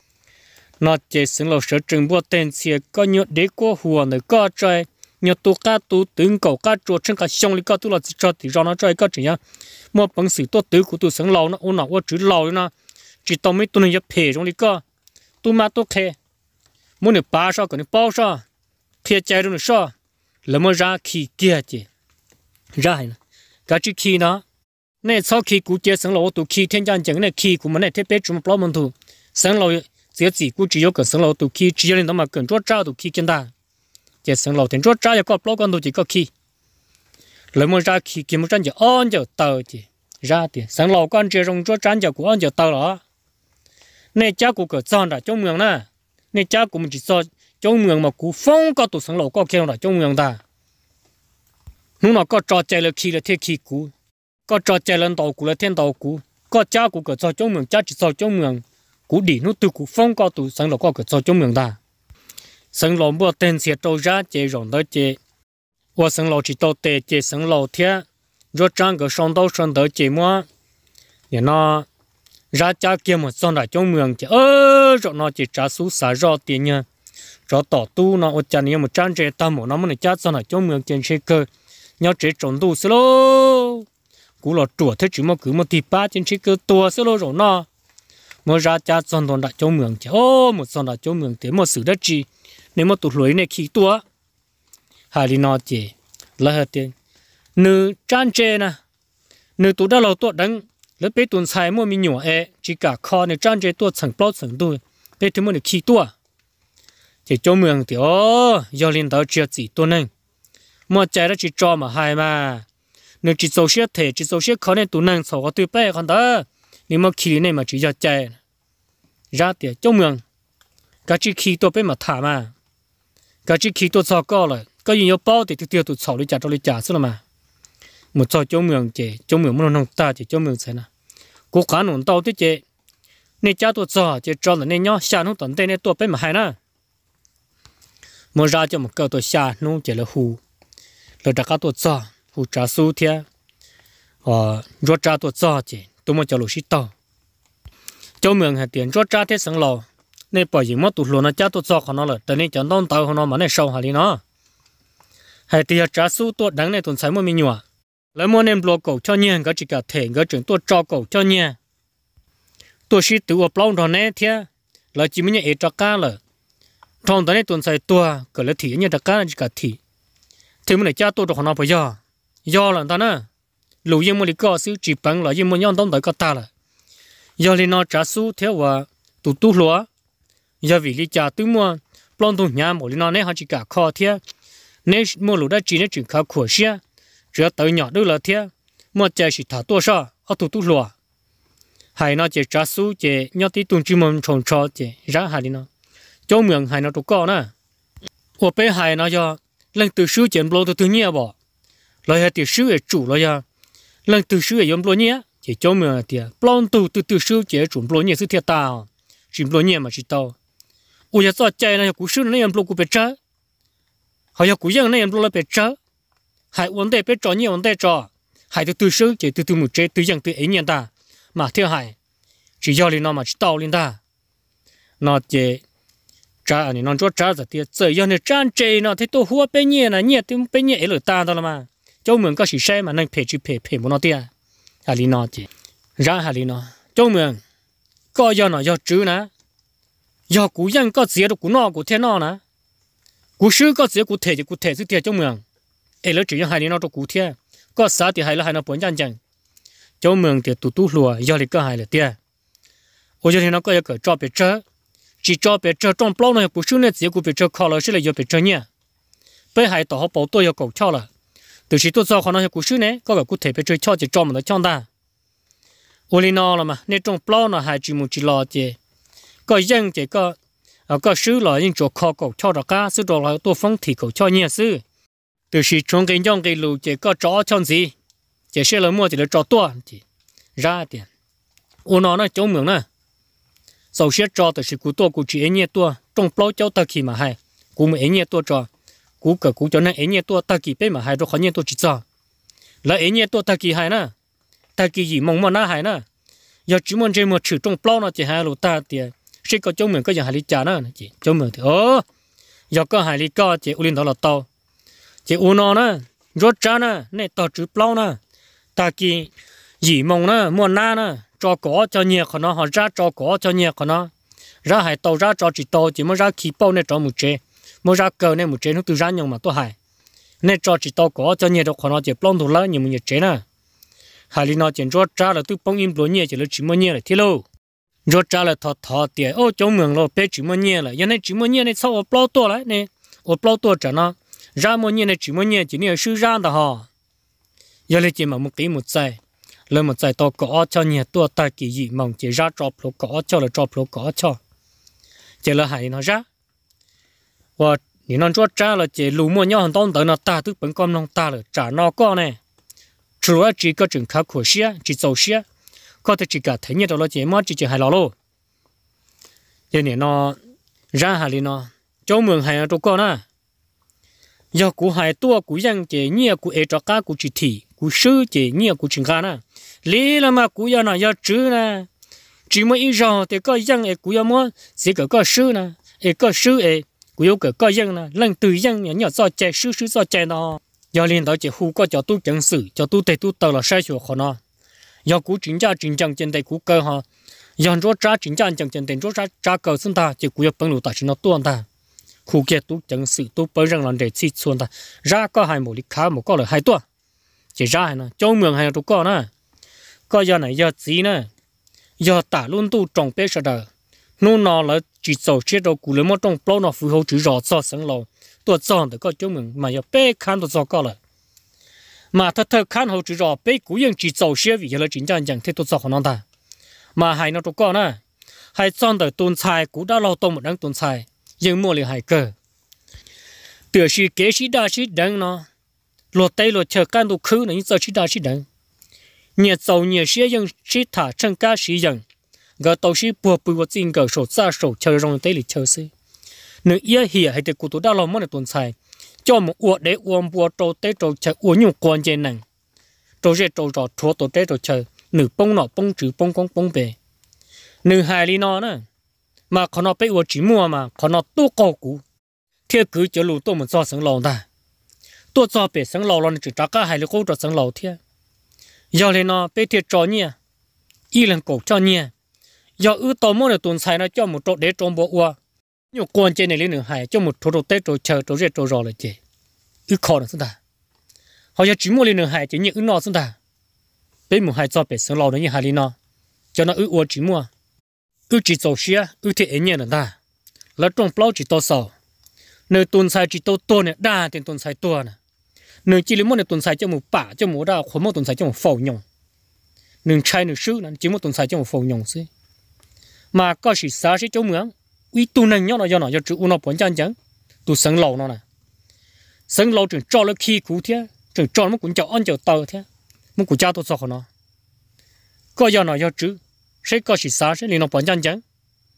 nó chỉ sáng lầu sở trường bua tên xìa có nhựa đế của hùa nữa có trời nhựa tu cá tu tướng cầu cá chuột trên cả sông lý có tu là cho thì do nó trời có chỉ nhá một bằng sự tốt tứ của tôi sáng lâu nó ôn nào chữ lâu nó chỉ tao mấy tôi này nhập thể trong lý cơ tôi mà tôi khe muốn được ba sao còn được bao sao khe chạy được sao là mới ra khi kia chứ ra này cái chữ khi nó này sau khi cụ chế sáng lâu tôi khi thiên gian chẳng này khi của mình này thiết kế chúng bao mình thu sáng lâu chỉ cụ chỉ có cái sáng lâu tôi khi chỉ lên đó mà cần chốt trao tôi khi kiến ta chế sáng lâu thì chốt trao có bao con tôi chỉ có khi lấy một ra khi kiếm một trang giờ on giờ tờ thì ra thì sáng lò con chơi rong cho trang giờ của on giờ tờ đó nên cha của cái con là trong miệng nè nên cha của mình chỉ cho trong miệng mà cú phong có tụ sáng lò có kêu là trong miệng ta lúc nào có trò chơi là khi là thế khi cú có trò chơi lên tàu cú là thiên tàu cú có cha của cái cho trong miệng cha chỉ cho trong miệng cú đi nó từ cú phong có tụ sáng lò có cái cho trong miệng ta sáng lò mua tiền xe trâu ra chơi rong đó chơi我生老只到地接生老天，若长个上到节目，也那ra cha kia một son đại trong miệng chứ rồi nó chỉ trả số xả rõ tiền nha cho tỏ tu nó ở chân này một trang chế tâm một nó mới chát xong là trong miệng trên xe cơ nhau chế trộn tu xí lô cú là chuột thế chỉ mà cứ một tí ba trên xe cơ tua xí lô rồi nó mà ra chát xong toàn đại trong miệng chứ ô một xong đại trong miệng thế một sự đất chi nếu mà tụt lưới này khí tua hai đi nó chỉ là hết tiền nữ trang chế nè nữ tụt đã lâu tụt đắngแล้วไปตุนใช้มั่วมีหนัวจีกะคอในจ้านใจตัวสังปลอดสังด้วยไปถึงมันขี้ตัวเจ้าเมืองที่ยอลินดาวเจียจีตัวนึงมั่วใจแล้วจีจอมาหายมาหนึ่งจีโซเชียเทจีโซเชียเขาในตัวนึงสองตัวไปคนเด้อนี่มั่วขี้ในมาจียอใจราเดียเจ้าเมืองก็จีขี้ตัวไปมาถามมาก็จีขี้ตัวซอก็เลยก็ยิงยกเป้าติดเตียวตัวเสาเลยจ่าตัวเลยจ่าสุดละมาmột trò châu miệng chế châu miệng muốn nông ta chế châu miệng thế nào cố gắng nông tàu thế chế nên cha tôi trò chế trò là nên nhau xa nông tận tên nên tôi bên mà hay nè một ra cho một câu tôi xa nông chế là hù là đặc tôi trò hù trả số thế rồi trả tôi trò chế tôi muốn cho lũ sĩ tàu châu miệng hay tiền rồi trả thế sáng lò nên bởi vì mất tụt luôn nó cha tôi trò của nó là tại nên chọn nông tàu của nó mà nên sâu hay đi nó hay tiền trả số tôi đáng nên tuần sáng mới mình nhua lấy mua nên block cầu cho nhiên có chỉ cả thể có chuyện tôi cho cầu cho nhiên tôi chỉ tự ở lâu rồi nè thia là chỉ mới nhảy cho cá là trong đó này tuần sai tôi cái là thị như đặc cá là chỉ cả thị thì mình lại cha tôi được nó bây giờ do là ta nè lũ yên mua đi có xíu chỉ bằng là yên mua nhon tông tới có ta là do lên nó trả số theo và tụ lúa do vì lý cha tôi mua plon tụ nhà một lên nó này họ chỉ cả kho thia nên mua lúa đã chỉ nên chuyển khá khổ xia chỉ tới nhỏ đôi là thế mà chơi chỉ thả tua sao ở tụ lúa hay nó chỉ trả số chỉ nhớ tí tuần chỉ mong trồng trọ chỉ ra hay đi nó chỗ miệng hay nó tụ co nè ở bên hay nó do lần từ số chuyện blow từ nhẹ bỏ lại hay từ số để chủ lại ya lần từ số để dùng blow nhẹ chỉ chỗ miệng thì blow từ số chỉ chủ blow nhẹ sự thiệt tao chỉ blow nhẹ mà chỉ tao ủa giờ cho chơi này cú số này dùng blow cú bị chết họ giờ cú dân này dùng blow là bị chết hai vấn đề bị trò nhiều vấn đề trò hai từ số chỉ từ một chế từ dân từ ấy nhận ta mà theo hai chỉ do lên nó mà chỉ tao lên ta nó chỉ trả anh nó cho trả rồi thì giờ giờ này trang chế nó thì tôi hùa bên nhẹ này nhẹ thì bên nhẹ ở ta đó là mà châu mường có chỉ sai mà nên phê một nó tia hà lý nó chỉ ra hà lý nó châu mường có do nó do chữ nè do cú dân có gì đó cú nó cú thế nó nè cú sư có gì cú thể sự thiệt châu mường ấy là chỉ do hai lý nó cho cú thế có sao thì hai là hai nó bốn chân chân châu mường thì tụ lùa do lý có hai là tia ôi giờ thì nó có cái cho bị chết chỉ cho bị chết trong bao này cú sư này chỉ cú bị chết khó là sẽ là do bị chết nhỉ bây hai tổ họ bảo tôi yêu cầu cho là từ khi tôi cho họ nói cú sư này có cái cú thể bị chết cho chỉ cho mà nó cho ta ôi lý nó là mà nên trong bao nó hai chỉ một chỉ lo chỉ có dân chỉ có sư là những chỗ khó cầu cho được cả sư đồ là tôi phong thì cầu cho nhỉ sư từ khi trong cái dòng cái lù chỉ có chó chọn gì chỉ sẽ là mua chỉ là chó tua chỉ ra tiền ôn nó chống miệng nè sau sẽ cho từ khi cú tua cú chỉ ấy nhẹ tua trong bao cháu ta khi mà hay cú mới ấy nhẹ tua cho cú cả cú cho nên ấy nhẹ tua ta kỳ bé mà hay rồi khó nhẹ tua chỉ cho là ấy nhẹ tua ta kỳ hay nè ta kỳ gì mong mà nó hay nè giờ chỉ muốn chơi một chữ trong bao nó chỉ hay lù ta tiền sẽ có chống miệng có giờ hay lý trả nè chỉ chống miệng thì giờ có hay lý có chỉ u linh đó là tao chỉ u nó nè rốt ra nè này tao chữ bao nè ta kỳ gì mong nè muốn na nè cho có cho nhiều của nó họ ra cho có cho nhiều của nó ra hải tàu ra cho chỉ tàu chỉ mới ra khí bao này cho một chế mới ra cờ này một chế nó từ ra nhung mà tôi hải này cho chỉ tàu có cho nhiều của nó chỉ plong thủ lớn nhiều một chế nè hải lý nó chỉ rốt ra là tôi bông im lúa nhiều chỉ là chỉ mới nhiều là thế luôn rốt ra là thọ tiền ô chỗ mường lo bé chỉ mới nhiều là giờ này chỉ mới nhiều này sau ở plong tua lại này ở plong tua trả nó ra mới nhiều này chỉ mới nhiều chỉ nhiều sư ra đó họ giờ này chỉ mà một tí một giây lên một giải tàu có cho nhiều tua ta kỳ dị mong chỉ ra cho pro có cho là cho pro có cho chỉ là hay nó ra và những non chốt ra là chỉ lù mua nhau hàng tông tới nó ta tức bấn con nông ta là trả nó con này chủ yếu chỉ có trường khá khổ xía chỉ giàu xía có thể chỉ cả thấy nhiều đó là chỉ mất chỉ hay lo luôn giờ này nó ra hay nó chỗ mường hay chỗ con à giờ cú hay tua cú dân chỉ nhiều cú ế cho cá cú chỉ thị cú sư chỉ nhiều cú chừng cá nè lý là mà cú giờ nào giờ chữ nè chỉ mới ít rồi thì có dân ế cú giờ mua chỉ có sư nè ế có sư ế cú yêu cái coi dân nè lần từ dân nhỏ nhỏ do chạy sư do chạy nó giờ liền đó chỉ khu có cho tu chứng sự cho tu tề tu tờ là sai chỗ khó nó giờ cú chính ra chính chẳng trên đây cú cơ ha giờ rốt ra chính chẳng chẳng trên tên rốt ra cơ xin ta chỉ cú yêu bằng lụt ta chỉ nó tuôn ta khu kia tu chứng sự tu bởi rằng là để xịt xuân ta ra có hai một lịch khá một có là hai tuần chỉ ra hay nè châu mường hay tu có nè có giờ này giờ gì nè giờ tả luôn tu trồng bé sợ đời nô nó là chỉ走chế độ cũ lấy một trong bao nó phù hợp chỉ rõ cho sáng lâu tôi chọn được có chỗ mình mà giờ bé khăn tôi cho có rồi mà thật khăn hậu chỉ rõ bé cũยังchỉ走些vì là chính trang chẳng thế tôi cho họ nó ta mà hai nó tôi có nè hai chọn được tuần sai cũ đã lâu tông một đấng tuần sai nhưng mua liền hai cơ từ khi kế sĩ đa sĩ đấng nó lột tay lột chờ can tu khứ này giờ sĩ đa sĩ đấng nhiệt dầu nhiệt sĩ nhưng sĩ thả chân cá sĩ dần gỡ tàu sĩ bùa bùa chính gỡ sổ ra sổ chờ rong tới lịch chờ sĩ nếu ia hiểu hay được cụ tổ đã làm món tuần sai cho một uất để uống bùa trâu tới trâu chờ uống nhiều quan trên nằng trâu dễ trâu trò thua tổ tới trâu chờ nửa bông nọ bông chữ bông con bông bể nửa hai li nọ nữa mà còn nó bị uất chỉ mua mà còn nó tu cầu cũ theo cứ cho lũ tôi một do sáng lầu ta tôi cho bể sáng lầu là chỉ trả cả hai lũ câu cho sáng lầu theo giờ lên nó bị thiệt trò nhỉ y lần cổ cho nhỉ giờ ư tao mua được tuần sai nó cho một chỗ để trồng bộ uo nhiều quan trên này lên nửa hải cho một chỗ tết chỗ chờ chỗ rét chỗ rò là chị ư khó là sao ta họ giờ chỉ mua lên nửa hải chỉ những ư nọ sao ta bên một hải cho bể sáng lầu nó như hải lên nọ cho nó ư uo chỉ mua ư chỉ走xe ư thì ấy nhỉ là ta là trồng bao chỉ to sầu nơi tuần sai chỉ to này đa tiền tuần sai to nè nơi chỉ lấy một tuần sai cho một bả cho một đa khối một tuần sai cho một phẩu nhung nơi trai nơi sư là chỉ một tuần sai cho một phẩu nhung xí mà có sự xa sẽ chống mướn uy tu năng nhau nó do nó cho chữ nó bốn chân chẳng tu sống lâu nó nè sống lâu chừng cho nó khi cú thế chừng cho nó cũng cho ăn cho tờ thế muốn của cha tôi sao nó có do nó do chữ sẽ có sự xa sẽ liền nó bốn chân chẳng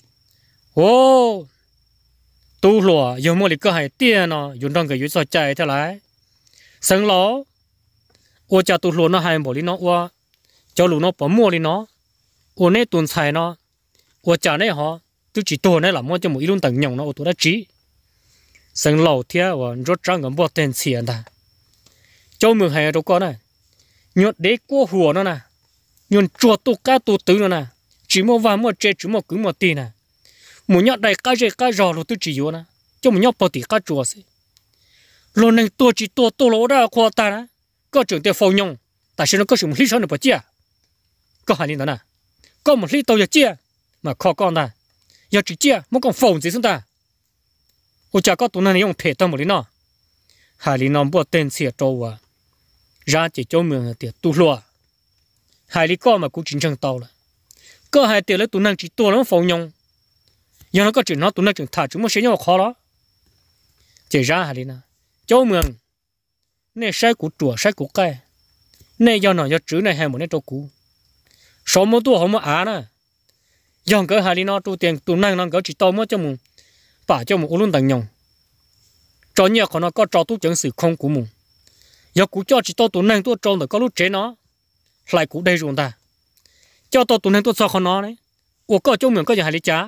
ô tu lùa giờ mua được cơ hay tiền nó dùng trong cái dưới soi chạy thế lại sống lâu ô cha tu lùa nó hay bỏ đi nó ô cho lù nó bỏ mua đi nó ô nét tuần xài nó我讲的哈，都只多那了，我就没一种等用了，我多的吃。生老天我若长个不等钱的，叫门还都讲呢，nhột để qua hùa nó nè, nhột chuột tu cá tu tứ nó nè, chỉ mua vàng mua trẻ chỉ mua cứ mua tiền nè, muốn nhặt đầy cá rễ cá rò rồi tôi chỉ vô nè, cho muốn nhặt bao tiền cá chuột xí, rồi nên tôi chỉ tôi lỗ ra khoa ta nè, có trường tiêu phao nhung, tại sao nó có sự một lý do nữa bỏ chia, có hai lý đó nè, có một lý do giờ chia mà khó con ta, giờ chỉ chia muốn còn phồng gì xuống ta, tôi chả có tụi này用铁的một lý nó, hai lý nó bỏ tiền xịt trâu à. Ra chỉ cho mình tiền tu lúa, hai lý con mà cũng chính chẳng tàu là, có hai tiền lấy tụi năng chỉ tu nó phồng nhung, giờ nó có chuyện nó tụi năng chuyện thả chúng nó sẽ nhau khó đó, chỉ ra hai lý na, cho mình, này sai của chùa sai của cây, này giờ nó giờ chữ này hay một này trâu cũ, số một tu không có á nè, giờ cái hai lý nó tu tiền tụi năng nó chỉ tàu mất cho mình, bảo cho mình luôn tận nhung, cho nhiều còn nó có cho tu chẳng sự không của mình. Giờ cú cho chỉ to tụi năng tôi trông được có lúc chế nó lại cú đây rồi ta cho to tụi năng tôi sao không nó đấy ủa có chỗ mình có gì hay lấy trả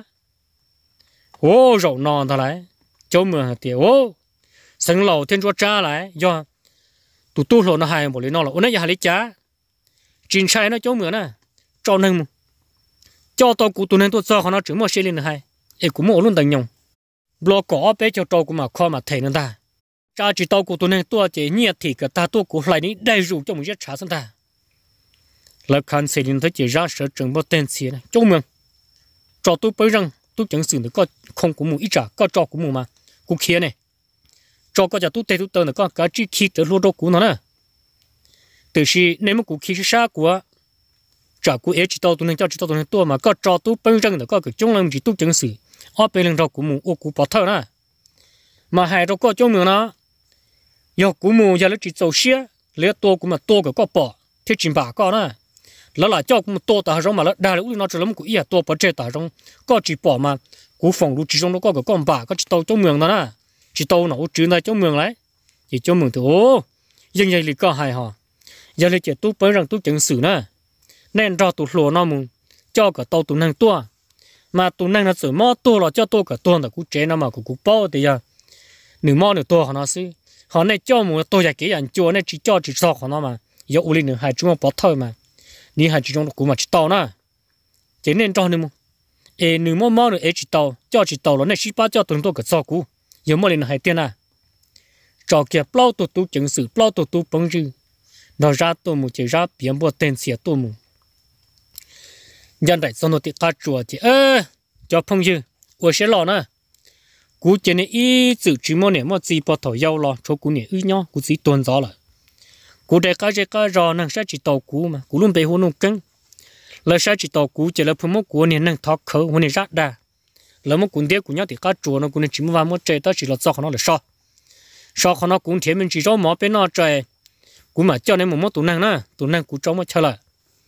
ô rậu non ta lại chỗ mình thì ô sân lầu thiên chúa cha lại do tụi tôi lộ nó hay một lý nó là ô nó gì hay lấy trả chính sai nó chỗ mình nè cho năng cho to cú tụi năng tôi sao không nó chỉ một xe lên hay ấy cũng một luôn tận nhung lo có bé cho trâu của mà kho mà thầy nó ta cha chỉ tao của tôi này tôi chỉ nhiệt thì cái ta tôi của lại ní đầy rượu cho mình rất trả sang ta là khán giả nhìn thấy chỉ ra sở trường bao tiền xí này cho mình cho tôi bây rằng tôi chẳng xử được có không của mình ít trả có cho của mình mà của kia này cho có cho tôi tê tôi tơ nữa có cái chi khí trở lô đô của nó nè từ khi nếu mà của khí sa của trả của ấy chỉ tao tôi này cho chỉ tao tôi này tôi mà có cho tôi bây rằng được có cái trong lòng chỉ tôi chẳng xử ở bên lòng của mình ô của bỏ thơ nè mà hai đâu có cho mình nó giờ cú mù giờ nó chỉ走xe lấy to cũng mà to cái có bỏ thế chỉ bà có nè nó là cho cũng to ta rồi mà nó đa lúc nó chỉ làm cũng ít to bỏ chết ta rồi có chỉ bỏ mà cú phòng lúc chỉ trong nó có cái con bà có chỉ tàu cho mình đó nè chỉ tàu nó chỉ này cho mình lấy chỉ cho mình thì ô nhưng vậy thì có hay hả giờ thì chỉ tôi bây rằng tôi chẳng xử nè nên ra tôi lùa nó mù cho cả tàu tụi năng tua mà tụi năng nó sửa mò tua là cho tua cả tua là cú chế nó mà cú bao thì giờ nửa mò nửa tua họ nó xí họ này cho một tua cái anh chua này chỉ cho chỉ so họ nó mà giờ uli nửa hai chúng nó bỏ thôi mà đi hai chúng nó cú mà chỉ tàu nè chỉ nên cho nửa mò nửa mò nửa chỉ tàu cho chỉ tàu nó này chỉ bao cho tụi tôi cả so cú giờ mò lên hai tiền à cho kia bao tụi chứng sự bao tụi bông rư nó ra tụi một chỉ ra biển bộ tên xỉa tụi một nhân đại xong rồi thì cá chùa thì cho phong dư của sẽ lò nè cú chỉ này ý tự chỉ mua này mua gì bỏ thổi dâu lò cho cú này nhau cú chỉ tuần gió lại cú để cá rò năng sẽ chỉ tàu cú mà cú luôn bị hôn nông cứng lời sẽ chỉ tàu cú chỉ là phụ mốc cú này năng thọ khở hôn này rát đà lời mốc cú đĩa cú nhau thì cá chùa nó cú này chỉ mua vào mua chơi đó chỉ là do nó là so nó cũng thiệt mình chỉ cho mỏ bên nó chơi cú mà cho nên một mốc tụ năng cú cho mà chơi lại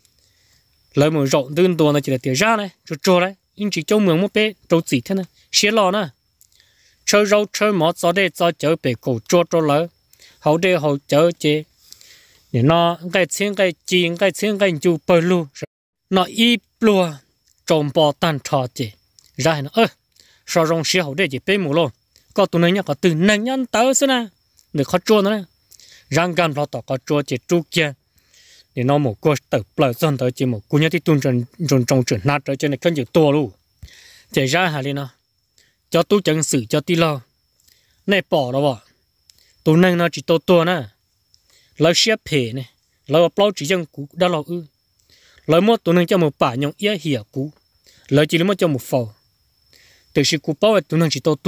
lời một rộng đơn đồ là chỉ là tiền ra này cho đấy nhưng chỉ cho mượn một bé trâu gì thế này xé lò nè chơi rau chơi mỏ cho đây cho chở bể cổ cho lỡ hậu đây hậu chở chế để nó cái chiên cái chiên cái chiên cái chu bơi luôn nó ít lùa trồng bò tan trò chế ra nó sao rong xé hậu đây chỉ bé mù luôn có tụi này nhá có từ năng nhân tới xí nè để khó chua nữa răng gan lo tỏ có chua chế chu kia để nó một cô tự lợi dân tới chỉ một cô nhớ thì tuân trồng chuyển nát tới cho nên cân chịu to luôn chạy ra hà lên nó cho tôi chẳng xử cho tí lo này bỏ đó bỏ tôi năng nó chỉ to nè lấy xếp phê này lấy bao chỉ dân cũ đã lo lấy một tôi năng cho một bà nhộng ý hiểu cũ lấy chỉ lấy một cho một phò từ khi cũ bao tôi năng chỉ to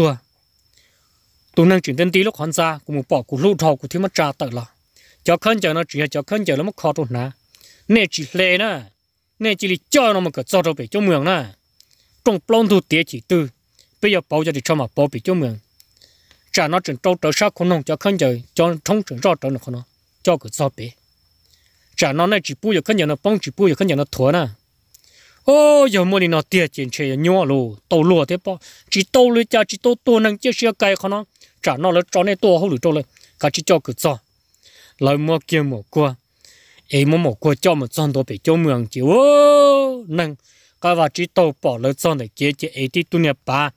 tôi năng chuyển tên tí lúc hoàn ra của một bỏ của lũ thầu của thiếu mất trà tự là cho khăn chờ nó chỉ cho khăn chờ nó mất khó rồi nè nè chỉ lệ nè nè chỉ cho nó mà cứ cho về cho mường nè trong plon thu tiền chỉ tư bây giờ bảo cho thì cho mà bảo bị cho mường trả nó chuyển trâu trở sát không nông cho khăn chờ cho thông chuyển rõ trở nó không nó cho cứ cho về trả nó này chỉ bù giờ khăn chờ nó bông chỉ bù giờ khăn chờ nó thua nè ô giờ mua đi nó tiền tiền chơi nhỏ luôn tàu lúa thế bao chỉ tàu lúa cha chỉ tàu tua năng chơi xe cây không nó trả nó là cho này tua không được trâuเลยcả chỉ cho cứ cho lời mua kia một qua em mua một qua cho một trăm đô bị cho mường chịu nâng cái và chỉ tàu bỏ lời cho này kia chỉ ấy thì tu nhập ba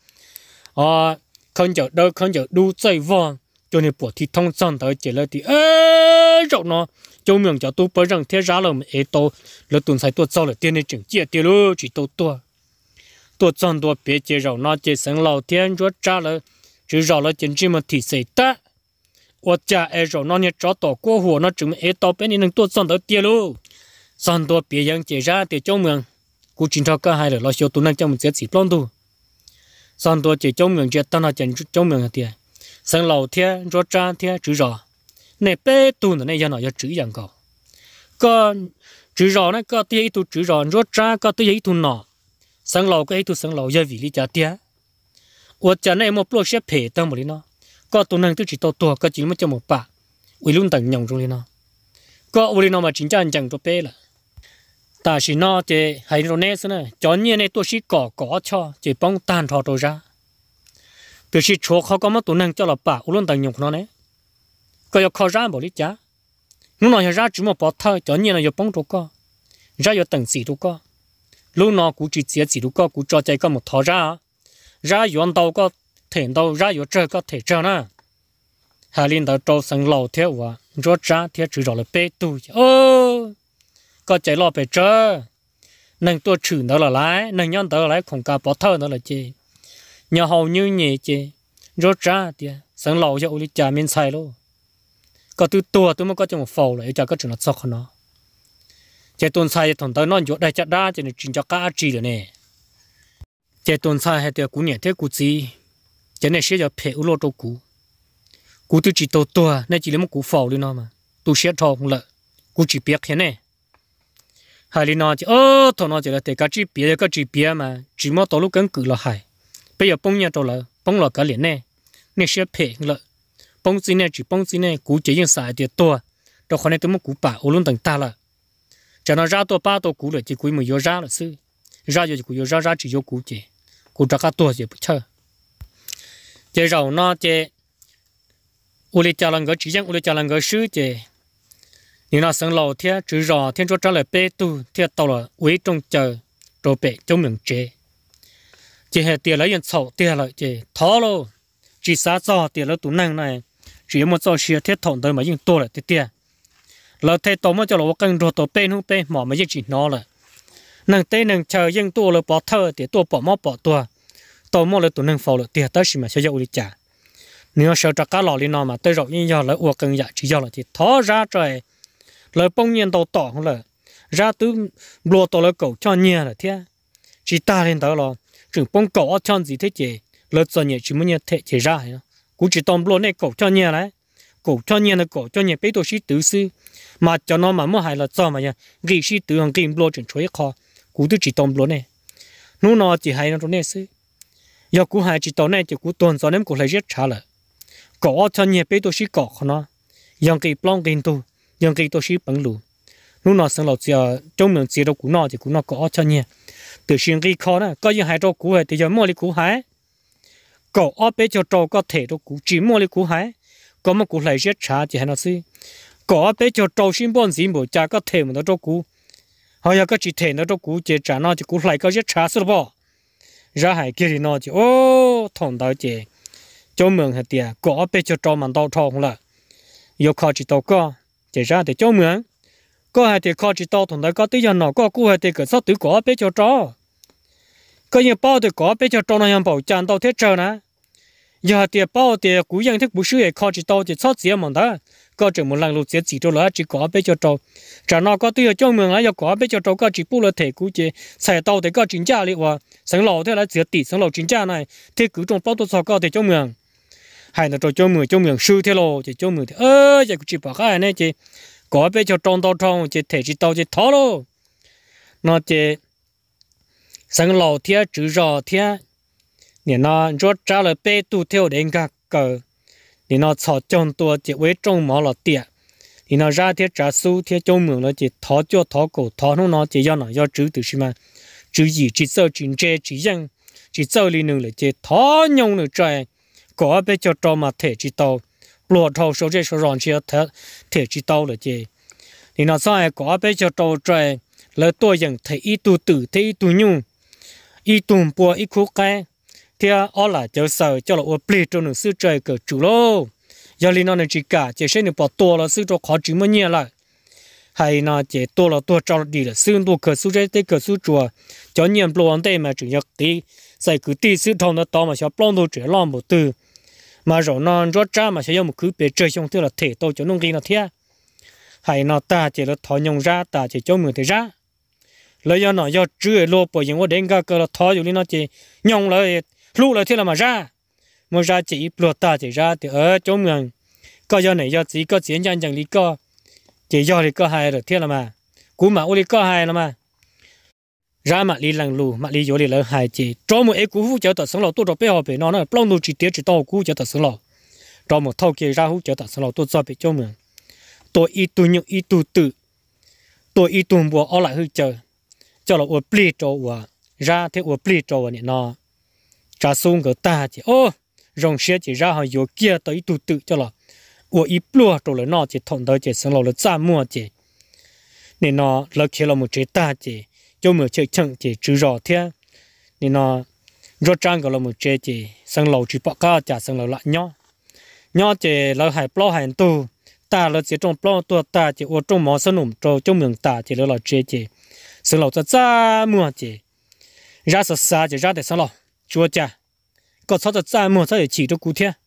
không chờ đâu không chờ đu chơi vòn cho nên bỏ thì thông xong tới chỉ là thì rộng nó cho mường cho tu bởi rằng thế giá là ấy tàu là tuần sai tuần sau là tiền này chừng chia tiền luôn chỉ tàu tuần trong tuần bé chỉ rộng nó chỉ sáng lâu thiên chúa trả là chỉ rộng là chính mà thì sẽ ta我家爱肉那年找到过户，那准备爱到别人能多赚到点喽。赚到别人介绍的证明，估计他干还了，老小都能叫我们自己plan度。赚到这证明这当那证明的，生老天做张天至少，那百度的那样那要这样搞，个至少那个第一度至少做张个第一度呢，生老个一度生老要为你家的，我家那么不些赔当不哩呢。có tụi năng tôi chỉ to có chỉ mới cho một bà uy luôn tận nhộng trong đi nó có uy nó mà chính cha chẳng cho bé là ta chỉ nó chỉ hay rồi nè nữa cho nhiên này tôi chỉ cỏ cho chỉ bông tan thọ tôi ra từ khi chỗเขาcó mất tụi năng cho là bà uy luôn tận nhộng nó nè có yêu khó ra bảo lý cha lúc nào ra chỉ một bỏ thơ cho nhiên là yêu bông tôi có ra yêu tận gì tôi có lúc nào cũng chỉ gì tôi có cũng cho chạy có một thọ ra yêu đâu có thể đâu ra有这个体质呢，还领导招生老铁我，你说这天至少了百度có chạy lo về chơi, nâng tôi trừ đó là lái, nâng nhân đó là lái không cả bỏ thơ đó là gì, nhà hầu như nhẹ gì, rồi ra thì sáng lâu cho uli trả miếng xài luôn, có từ tua tôi mới có cho một phẩu lại cho có chuyện nó sọc nó, chạy tuần xài thằng tới nó chỗ đây chặt đá cho nên chuyện cho cá chi rồi nè, chạy tuần xài hay thì cũng nhẹ thế cũng gì. cho nên sẽ cho phê u lô trâu cú tôi chỉ tàu tua nên chỉ là một cú phao đi nó mà tôi sẽ thò không lợi cú chỉ biết thế này hai đi nó chỉ thằng nó chỉ là để cái chỉ biết mà chỉ mất tàu lúc cứng cự là hay bây giờ bông nhà tàu là bông là cái liền này nên sẽ phê lợi bông gì này chỉ bông gì này cú chỉ những xài tiền tua đâu khỏi này tôi một cú bả u luôn tầng ta là cho nó ra tua ba tua cú rồi chỉ cú mới vô ra là sư ra rồi cú vô ra chỉ vô cú chỉ cú ra cái tua chỉ不chơi chế rau nó chế u lê cha lần cái chỉ rằng u lê cha lần cái sứ chế nhưng nó sang lầu thế chữ rau thiên cho trả lời bê tu thế tàu là uế trong chờ rồi bể trong miệng chế chỉ hệ tiền lấy yên sầu tiền lại chỉ thó luôn chỉ xả cho tiền lấy tủ năng này chỉ một cho xia thiết thòng tới mà yên to lại tiền là thế tổ mà cho là cân rồi tổ bên không bên mà yên chỉ nó là năng tê năng chờ yên to là bỏ thơ thì to bỏ mót bỏ tua tổ mà là tủ năng phao là tiền tới xí mà sẽ dậu đi trả nếu sợ trả cá lò đi nó mà tới rồi yên giờ là uổng cân dạ chỉ giờ là chỉ thó ra trời lời bông nhiên đầu tỏ không là ra từ lúa tổ lời cầu cho nhẹ là thế chỉ ta lên đó là chừng bông cầu cho gì thế chị lời cho nhẹ chỉ muốn nhẹ thế chỉ ra hay cũng chỉ tóm lúa này cầu cho nhẹ đấy cầu cho nhẹ là cầu cho nhẹ bây tôi sĩ tự sư mà cho nó mà mua hay là cho mà nhá ghi sĩ tự hàng ghi lúa chuyển chuối kho cũng tôi chỉ tóm lúa này nó nó chỉ hay nó trong này sư giờ cũng hay chỉ tóm này chỉ cũng tuần sau nên cũng lại rất trả lại cầu cho nhẹ bây tôi sĩ cầu nó yang ghi plong ghi tu yang ghi tôi sĩ bằng lúa lúc nào sang lầu giờ trong miệng chỉ đâu cũng nó thì cũng nó có cho nhẹ từ xuyên ghi khó nè có những hai trâu cũ thì giờ mua đi cũ hái cậu ở bên cho trâu có thể đâu cũ chỉ mua đi cũ hái có một cũ lại rất trả chỉ hay nó xí cậu ở bên cho trâu xin bọn gì một cha có thể mà nó trâu cũ họ giờ có chỉ thể nó trâu cũ chỉ trả nó chỉ cũ lại có rất trả sơ bỏ ra hải kia thì nó chỉ ô thằng đó chỉ trong miệng hạt tiền cậu ở bên cho trâu mà đau thòng là yêu khó chỉ tao có chỉ ra để trong miệng có hai thì khó chỉ tao thằng đó có tí giờ nó có cú hai thì cái sao tự có bé cho trò có những bao thì có bé cho trò nóยังbảo chán tao thế trời nè giờ thì bao thì cúยังthích bù sữa khó chỉ tao thì sao chỉ mà đó có chừng một lần lúc chỉ cho là chỉ có bé cho trò trả nó có tí ở trong miệng là có bé cho trò có chỉ bù là thể cú chỉ xài tao thì có chính giá liệu à sáng lẩu thế là chỉ tỷ sáng lẩu chính giá này thế cứ trong bao tôi sao có thì trong miệng hay là trong miệng sư thế lô thì trong miệng thì giờ chỉ bảo cái này chỉ có bé cho tròn tao tròn chỉ thể chỉ tao chỉ thó luôn nó chỉ sáng lầu thiệt chữ rõ thiệt nè nó rốt ra là bé tu theo đến các cờ nè nó chọn trong tua chỉ với trong máu là tiệt nè nó ra thiệt trả số thiệt trong miệng nó chỉ thó cho thó cổ thó nó chỉ do chữ từ xí mà chữ gì chỉ sợ chuyện chế chỉ dân chỉ sợ li nữa là chỉ thó nhung nữa trời có bé cho tròn mà thể chỉ tao lúa thầu số chế số ròn chia thể chỉ tao là gì thì nó sai có bây giờ trâu trời lấy tôi rằng thấy ít tu tử thấy ít tu nhung ít tu bùa ít khúc cái thì ở là cho sợ cho là ở plei trong nửa sư trời cỡ chủ lô giờ li nó nên chỉ cả chỉ sẽ được bỏ tua là sư cho khó chịu mới nhẹ lại hay nó chỉ tua là tua trâu đi là sư tua cỡ sư trái tới cỡ sư chùa cho nhiệm plon đây mà chủ nhật tí sai cứ tí sư thông nó to mà cho plon đồ trẻ lon một từ mà rồi nó rót ra mà sẽ dùng một cứ bề trời xong tức là thể tôi cho nông ghi nó thiệt hay nó ta chỉ là thọ nhung ra ta chỉ cho mượn thì ra lấy do nó do chữ lô bởi những cái đến cái là thọอยู่นี่nó chỉ nhung lại lú lại thế là mà ra chỉ lúa ta chỉ ra thì ở chỗ mượn có do này do chỉ có chiến tranh chẳng lý có chỉ do thì có hai rồi thế là mà cú mà uli có hai là mà ra mà đi lằng lù mà đi vô đi là hai chỉ cho một cái cú hú cho ta sống lâu tôi rồi bé họ bé nó plong đồ chỉ tiếc chỉ tao cú cho ta sống lâu cho một thâu kia ra hú cho ta sống lâu tôi cho bé cho mượn tôi ít tu nhung ít tu tự tôi ít tu bùa ở lại hơi chờ cho là ở plei cho và ra thế ở plei cho này nó trả xuống cái ta chỉ ô rong xe chỉ ra họ vô kia tới tu tự cho là ở ít lúa cho là nó chỉ thòng tới chỉ sống lâu là ra mua chỉ nên nó là khi là một chế ta chỉ cho một chế chẳng chỉ chữ rõ thế nên nó rất trang cái là một chế chỉ sống lâu chỉ bỏ cả trả sống lâu lại nhỏ chỉ là hải plo hải tu ta là chỉ trong plon tua ta chỉ ở trong mỏ sân nụm trong miệng ta chỉ là chế chỉ sân lầu ra mua chỉ ra sợ xa chỉ ra để sân lầu chúa cha có sao ra mua sao để chỉ cho cụ thể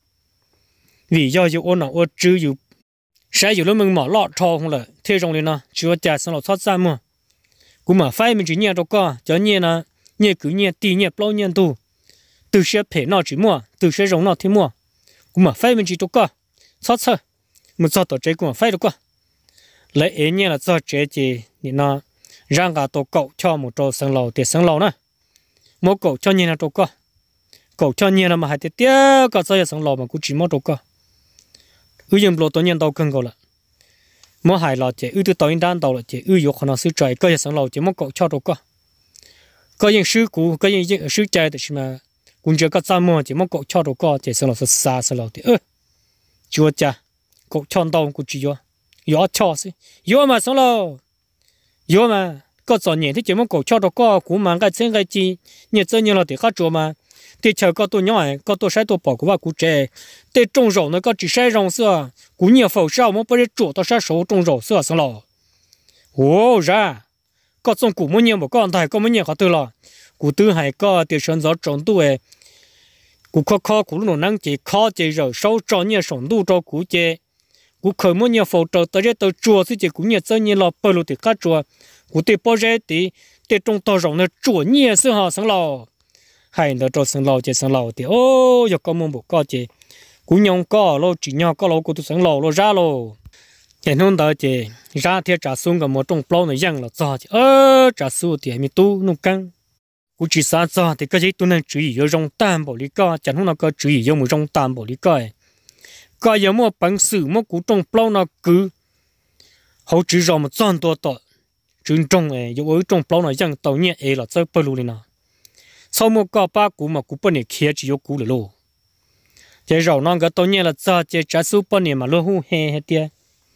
vì doอยู่ôn nào ở chữอยู่saiอยู่lúc mình mỏ lọt thò không là thế trong này nó chúa cha sân lầu sao ra mua cú mà phải mình chỉ nhẹ đâu có cho nhẹ nó nhẹ cứ nhẹ tì nhẹ plon nhẹ tu từ sẽ phải nó chỉ mua từ sẽ rong nó thì mua cú mà phải mình chỉ đâu có sao một số tổ chức cũng phải được qua lấy ý nghĩa là do chế gì thì nó rằng cả tổ cậu cho một trò sang lầu tiền sang lầu nữa một cậu cho nhiên là trò qua cậu cho nhiên là mà hai tiết có sao sang lầu mà cũng chỉ một trò qua dùng lộ tổ nhiên tàu cần cậu là mỗi hai lò chế từ tàu in đan tàu là chế yêu khả năng sư trời có sang lầu chế một cậu cho trò qua có những sư cũ có những sư trẻ thì mà cũng chưa có sao mua chế một cậu cho trò qua chế sang lầu xa sang lầu thì chúa cha cậu chọn tàu cũng chỉ vô cho xí vô mà xong rồi vô mà có giỏi nhẹ thì chỉ muốn cổ cho đó có cũng mang cái trên cái chi nhẹ chơi như là để khác chỗ mà thì chờ có tôi nhỏ có tôi sai tôi bỏ của bà cụ trẻ để trồng rau nó có chỉ sai rau xưa cũng nhiều phẩu sao mà bây giờ chỗ tôi sai số trồng rau xưa xong rồi ồ ra có trong cụ muốn nhiều một con thầy có muốn nhiều họ tư là cụ tư hay có tiền sản gió trồng tuổi cụ khó cụ nó năng chỉ khó chỉ rồi sâu cho nhiều sống tu cho cụ chế cụ khởi muốn nhiều phẫu thuật tới tới chùa thì chỉ cũng nhiều chơi nhiều là bơi lội thì cá chùa cụ tiền bao giờ thì trong tàu rộng nó chùa nhiều sự họ sáng lò hay nó cho sáng lò chỉ sáng lò thì ô giờ có muốn bộ có chế cụ nhông có lo chỉ nhau có lo cụ tu sáng lò lo ra lo hiện hôm đó chế ra thì trả xuống cái một trong plau này giang là cho trả xuống thì mình tu nung căng cụ chỉ sáng cho thì cái gì tôi nên chú ý ở trong tam bảo lý co chẳng hôm nào có chú ý ở một trong tam bảo lý coi giờ mua bằng sự mua cụ trong plau nó cứ hậu chỉ rồi một trăm多多真重诶有ở trong plau nó giang tàu nhẹ ấy là chơi bơi lội nè sau mua có ba cụ mà cụ bên này kia chỉ có cụ lô cái rồi nó cái tàu nhẹ là cho cái trả số bên này mà lô hu he tia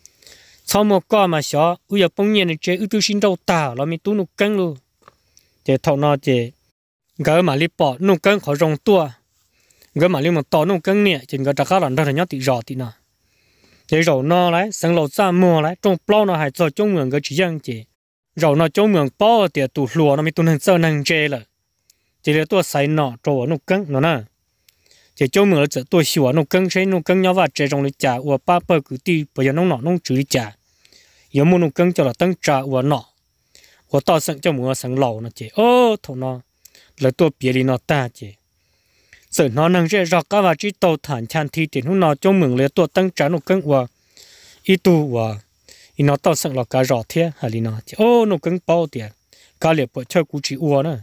sau một có mà xó bây giờ bông nhiên chơi ưu tư sinh đâu tao là mình tu nụ căng luôn cái thầu nó cái gỡ mà liệp bỏ nụ căng khỏi rong tua gỡ mà liệp một tỏ nụ căng nhẹ chỉ gỡ trả khá là nó nhớ tị rõ tị nào cái rồi nó đấy sang lầu ra mua đấy trong plau nó hay cho trong miệng cái chỉ riêng chỉ rồi nó trong miệng bao thì tụ lúa nó mình tu năng sơ năng chơi là chỉ là tua sai nọ trổ nụ căng nó nè chỉ trong miệng là tua xỉu nụ căng xây nụ căng nhau vào chơi trong lịch trả và ba bờ cứ đi bây giờ nó chửi trả giờ mua nụ căng cho là tăng trả và nọ và tao sang cho mua sang lầu nó chỉ ô thằng nó là tua bìa đi nó ta chỉ sợ nó năng chơi rọc các và chỉ tàu thản chan thi tiền hôm nào trong miệng lấy tua tăng trả nụ căng và ít tu và nó tao sang là cả rõ thế hay là nó chỉ ô nụ căng bao tiền cả liệp bữa chơi cú chỉ uo nữa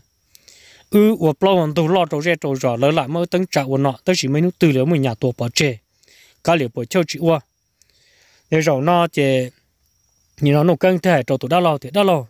và bao hoàn tu lo trâu rẻ trâu rõ lỡ lại mới tăng trả và nọ tới chỉ mấy nút từ lỡ mình nhà tua bỏ chơi cả liệp bữa chơi chỉ uo để rồi nó chỉ nhìn nó nụ căng thế trâu tụi đã lo thì đã lo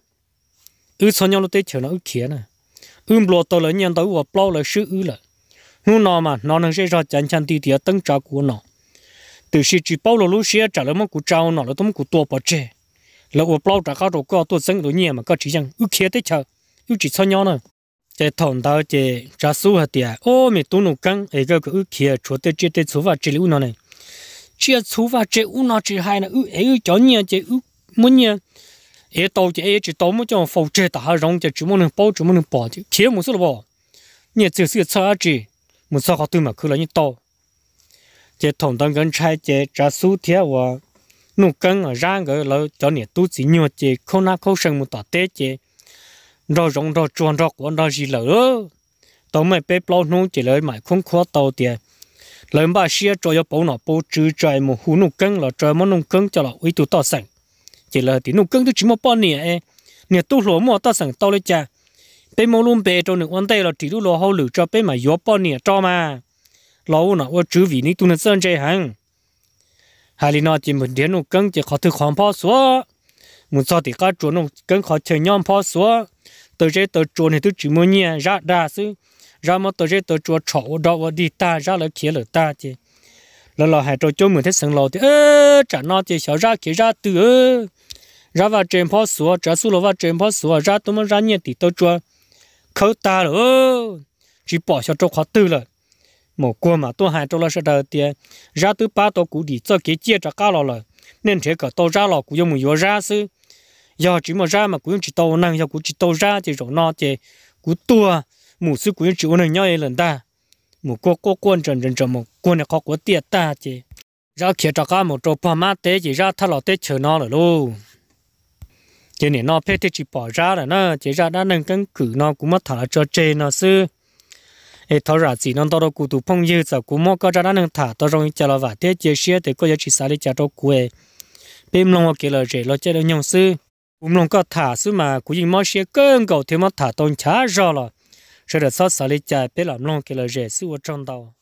sau nhau nó tới chờ nó kia nè bùa tao lấy nhân tới và bao lấy sự là nu nó mà nó năng sẽ ra chán chán tí tí tăng trả của nó từ khi chỉ bao lô xe trả lời một cú trao nó là tôm cú tua bỏ chơi là và bao trả cao rồi có tôi sinh đối nhẹ mà có chỉ rằng kia tới chờ chỉ sau nhau nè chạy thòng tao chạy trả số hạt tiền ô mẹ tu nụ căng ấy cái kia chúa tới chơi tới số và chơi lưu nó này chơi số và chơi u nó chơi hay là ấy cho nhẹ chơi muốn nhẹ ấy tàu chơi chỉ tàu mới cho phô chơi ta rong chơi chỉ muốn bao chỉ muốn bỏ chứ kia một số là bỏ nhẹ chỉ sự xa chỉ một số họ tư mà cứ là như tàu chơi thòng tao gần trai chơi trả số thiệt và nụ căng ở ra cái là cho nhẹ tu chỉ nhiều chơi không na không sinh một tờ tết chơi rồi rong rồi chuồn rồi còn rồi gì lỡ tàu mày bé bao nung chỉ lấy mày không khó tàu tiền lấy ba xe cho bao nó bao trừ trời một hú nụ căng là trời món nụ căng cho là uy tu tao sành chỉ là tí nụ căng tôi chỉ một bao nè nè tu lúa mua tao sành tao lấy cha bé mua luôn bé cho nụ quan tay là chỉ tu lúa hậu lử cho bé mày gió bao nè cho mà lâu nó ở chữ vì ní tu nên sơn chơi hàng hay là nó chỉ một điểm nụ căng chỉ khó thực hoàn phó số một số thì các chỗ nụ căng khó chơi nhom phó số từ chế từ chỗ này tôi chỉ muốn nhẹ ra đa sư ra mà từ chế từ chỗ chậu đó và đi ta ra là kia là ta chứ là hai chỗ chỗ mình thấy sừng lò thì trả nó thì xả ra kia ra từ ra vào trên phó số trả số là vào trên phó số ra tôi mới ra nhẹ thì tôi cho khâu ta rồi chỉ bỏ cho chỗ khó tư rồi một qua mà tôi hai chỗ là sẽ đầu tiên ra từ ba tôi cũng đi cho cái chia cho cao rồi nên thế cả tôi ra lò cũng dùng một ra sư giờ chỉ mà ra mà cũng chỉ tàu năng giờ cũng chỉ tàu ra thì rồi nó thì cũng tua một số cũng chỉ uống nhau lần ta một cô quân trần một quân này có của tiệt ta chứ ra kia cho cả một chỗ pa mát tế chỉ ra thà lọ tế chờ nó rồi luôn chỉ này nó phê thì chỉ bỏ ra là nó chỉ ra đã nâng cân cử nó cũng mất thả cho trên nó sư ấy thở ra gì nó tao cũng tụ phong dư giờ cũng mất có ra đã nâng thả tao rồi chờ là vả thế chia sẻ thì có giá trị sao để trả cho quê bên lòng kia là rẻ lo chơi được nhau sư cũng lòng có thả sư mà cũng dùng máu xe cơn cầu thêm mất thả tôn chả rõ rồi sẽ được sát xử lý chạy bên lòng kia là rẻ sư ở trong tàu